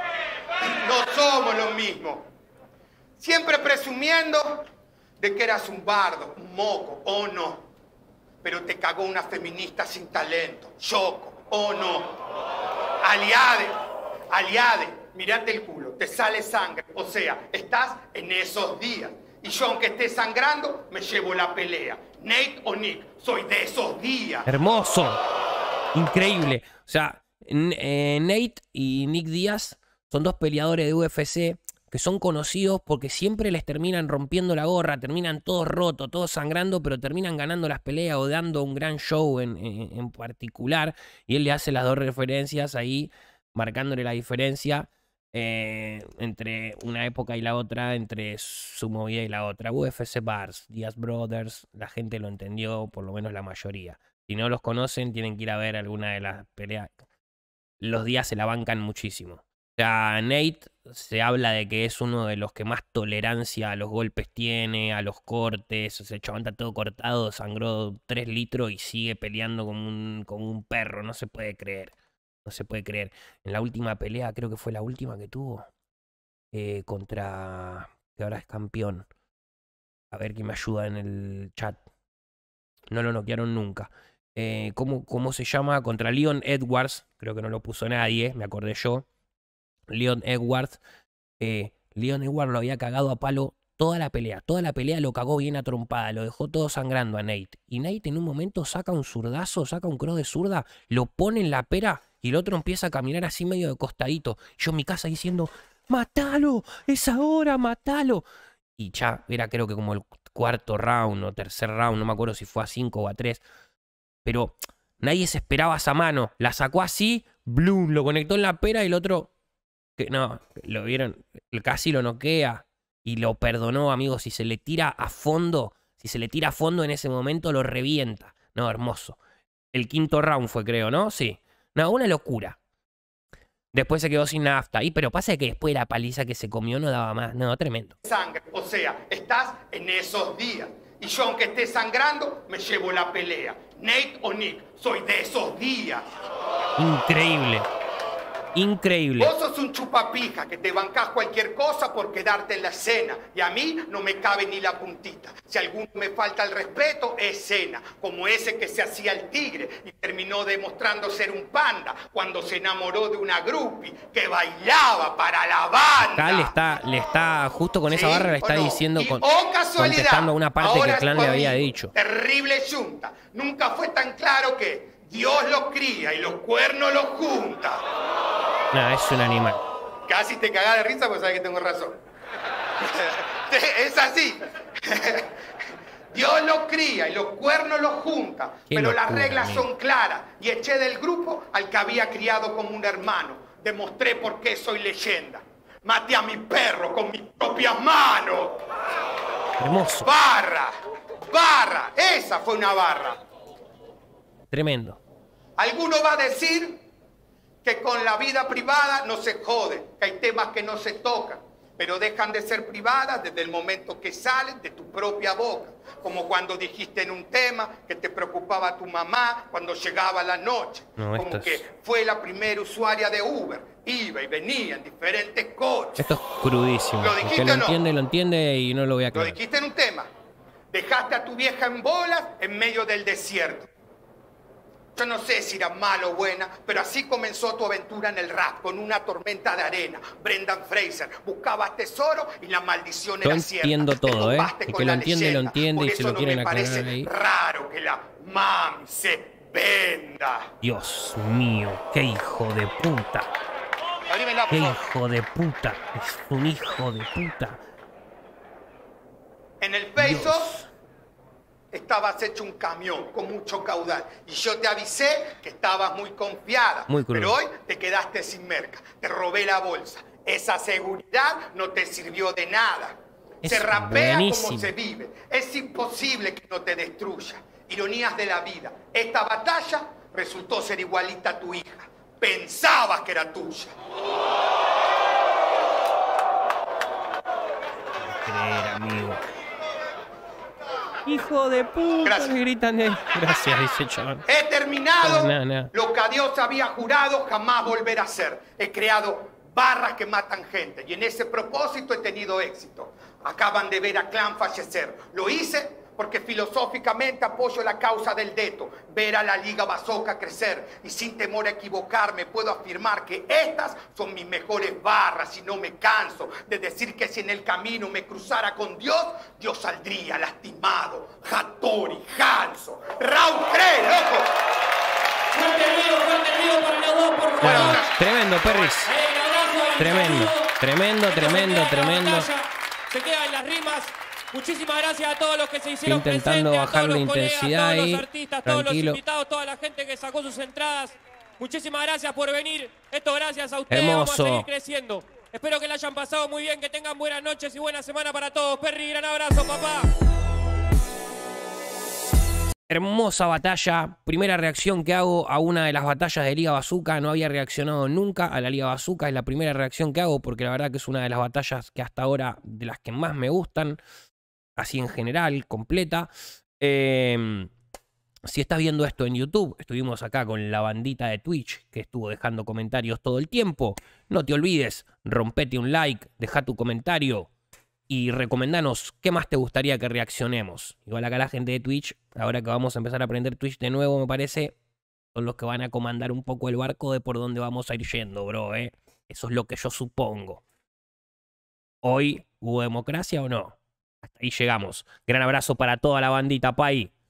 No somos lo mismo. Siempre presumiendo de que eras un bardo, un moco, o no. Pero te cagó una feminista sin talento, choco, o no. Aliade, aliade, mirate el culo, te sale sangre. O sea, estás en esos días. Y yo, aunque esté sangrando, me llevo la pelea. Nate o Nick, soy de esos días.
¡Hermoso! Increíble. O sea, N- eh, Nate y Nick Díaz son dos peleadores de U F C que son conocidos porque siempre les terminan rompiendo la gorra, terminan todos rotos, todos sangrando, pero terminan ganando las peleas o dando un gran show en, en, en particular. Y él le hace las dos referencias ahí, marcándole la diferencia eh, entre una época y la otra, entre su movida y la otra. U F C Bars, Díaz Brothers, la gente lo entendió, por lo menos la mayoría. Si no los conocen, tienen que ir a ver alguna de las peleas. Los Díaz se la bancan muchísimo. O sea, Nate se habla de que es uno de los que más tolerancia a los golpes tiene, a los cortes. O sea, el chabón está todo cortado, sangró tres litros y sigue peleando como un, como un perro. No se puede creer. No se puede creer. En la última pelea, creo que fue la última que tuvo, eh, contra... que ahora es campeón. A ver quién me ayuda en el chat. No lo noquearon nunca. Eh, ¿cómo, ¿Cómo se llama? Contra Leon Edwards. Creo que no lo puso nadie, me acordé yo. Leon Edwards. Eh, Leon Edwards lo había cagado a palo toda la pelea. Toda la pelea lo cagó bien a trompada. Lo dejó todo sangrando a Nate. Y Nate en un momento saca un zurdazo, saca un cross de zurda, lo pone en la pera y el otro empieza a caminar así medio de costadito. Yo en mi casa diciendo, ¡matalo! ¡Es ahora! ¡Matalo! Y ya era creo que como el cuarto round o tercer round. No me acuerdo si fue a cinco o a tres. Pero nadie se esperaba esa mano. La sacó así, bloom, lo conectó en la pera y el otro... Que no, lo vieron, casi lo noquea y lo perdonó, amigos. Si se le tira a fondo, si se le tira a fondo en ese momento, lo revienta. No, hermoso. El quinto round fue, creo, ¿no? Sí. No, una locura. Después se quedó sin nafta. Y pero pasa que después de la paliza que se comió no daba más. No, tremendo.
Sangre, o sea, estás en esos días. Y yo, aunque esté sangrando, me llevo la pelea. Nate o Nick, soy de esos días.
Increíble. Increíble.
Vos sos un chupapija que te bancás cualquier cosa por quedarte en la escena. Y a mí no me cabe ni la puntita. Si alguno me falta el respeto, es cena. Como ese que se hacía el tigre y terminó demostrando ser un panda cuando se enamoró de una groupie que bailaba para la banda.
Acá le está, le está justo con esa
¿Sí
barra le está
o no?
diciendo
Y,
con,
oh, casualidad,
contestando una parte
ahora
que
es
Clan
tu
le había
amigo.
dicho.
Terrible yunta. Nunca fue tan claro que Dios los cría y los cuernos los junta.
No, es un animal.
Casi te cagás de risa porque sabes que tengo razón. Es así. Dios los cría y los cuernos los junta.
Qué
Pero las
locura,
reglas
amigo.
son claras. Y eché del grupo al que había criado como un hermano. Demostré por qué soy leyenda. Maté a mi perro con mis propias manos.
Hermoso.
Barra. Barra. Esa fue una barra.
Tremendo.
Alguno va a decir que con la vida privada no se jode, que hay temas que no se tocan, pero dejan de ser privadas desde el momento que salen de tu propia boca. Como cuando dijiste en un tema que te preocupaba tu mamá cuando llegaba la noche.
No,
Como
esto es-
que fue la primera usuaria de Uber, iba y venía en diferentes coches.
Esto es crudísimo.
¿Lo
El
dijiste
que lo
o no?
entiende, lo entiende y no lo voy a
Lo
aclarar.
dijiste en un tema. Dejaste a tu vieja en bolas en medio del desierto. Yo no sé si era mala o buena, pero así comenzó tu aventura en el rap, con una tormenta de arena. Brendan Fraser, buscabas tesoro y la maldición
Yo
era cierta.
entiendo
Te
todo, ¿eh?
topaste
El
con
que lo
la
entiende, lo
leyenda.
entiende,
Por
y si
eso
lo
no
quieren
me
aclarar
parece
ahí.
raro que la mami se venda.
Dios mío, qué hijo de puta.
Abrímela, por
Qué
favor.
hijo de puta. Es un hijo de puta.
En el Pesos estabas hecho un camión con mucho caudal. Y yo te avisé que estabas muy confiada.
Muy cruel.
Pero hoy te quedaste sin merca. Te robé la bolsa. Esa seguridad no te sirvió de nada.
Es
se rapea
buenísimo.
como se vive. Es imposible que no te destruya. Ironías de la vida. Esta batalla resultó ser igualita a tu hija. Pensabas que era tuya.
Creer, amigo. Hijo de puta.
Gracias.
Le gritan de... Gracias, dice Chabón.
He terminado
No, no.
lo que a Dios había jurado jamás volver a hacer. He creado barras que matan gente y en ese propósito he tenido éxito. Acaban de ver a Clan fallecer. Lo hice porque filosóficamente apoyo la causa del Deto, ver a la Liga Bazooka crecer y sin temor a equivocarme puedo afirmar que estas son mis mejores barras y no me canso de decir que si en el camino me cruzara con Dios, Dios saldría lastimado. Hattori, Hanzo, Raúl Cree, loco.
Fuerte el río, fuerte el río para los dos, por favor.
Bueno,
No, tremendo, Perris.
Ahí el abrazo, el
Tremendo,
saludo.
tremendo,
Esto se
tremendo,
queda en la
tremendo.
batalla, Se queda en las rimas. Muchísimas gracias a todos los que se hicieron
Estoy intentando
presentes, a
bajar
todos
la
los colegas,
intensidad
a todos
ahí.
los artistas, todos los
Tranquilo.
invitados, toda la gente que sacó sus entradas. Muchísimas gracias por venir. Esto gracias a ustedes. Vamos a
Hermoso.
seguir creciendo. Espero que la hayan pasado muy bien, que tengan buenas noches y buena semana para todos. Perry, gran abrazo, papá.
Hermosa batalla. Primera reacción que hago a una de las batallas de Liga Bazooka. No había reaccionado nunca a la Liga Bazooka. Es la primera reacción que hago porque la verdad que es una de las batallas que hasta ahora de las que más me gustan. Así en general, completa. Eh, si estás viendo esto en YouTube, estuvimos acá con la bandita de Twitch que estuvo dejando comentarios todo el tiempo. No te olvides, rompete un like, deja tu comentario y recomendanos qué más te gustaría que reaccionemos. Igual acá la gente de Twitch, ahora que vamos a empezar a aprender Twitch de nuevo, me parece, son los que van a comandar un poco el barco de por dónde vamos a ir yendo, bro, ¿eh? Eso es lo que yo supongo. ¿Hoy hubo democracia o no? Hasta ahí llegamos. Gran abrazo para toda la bandita, Pai.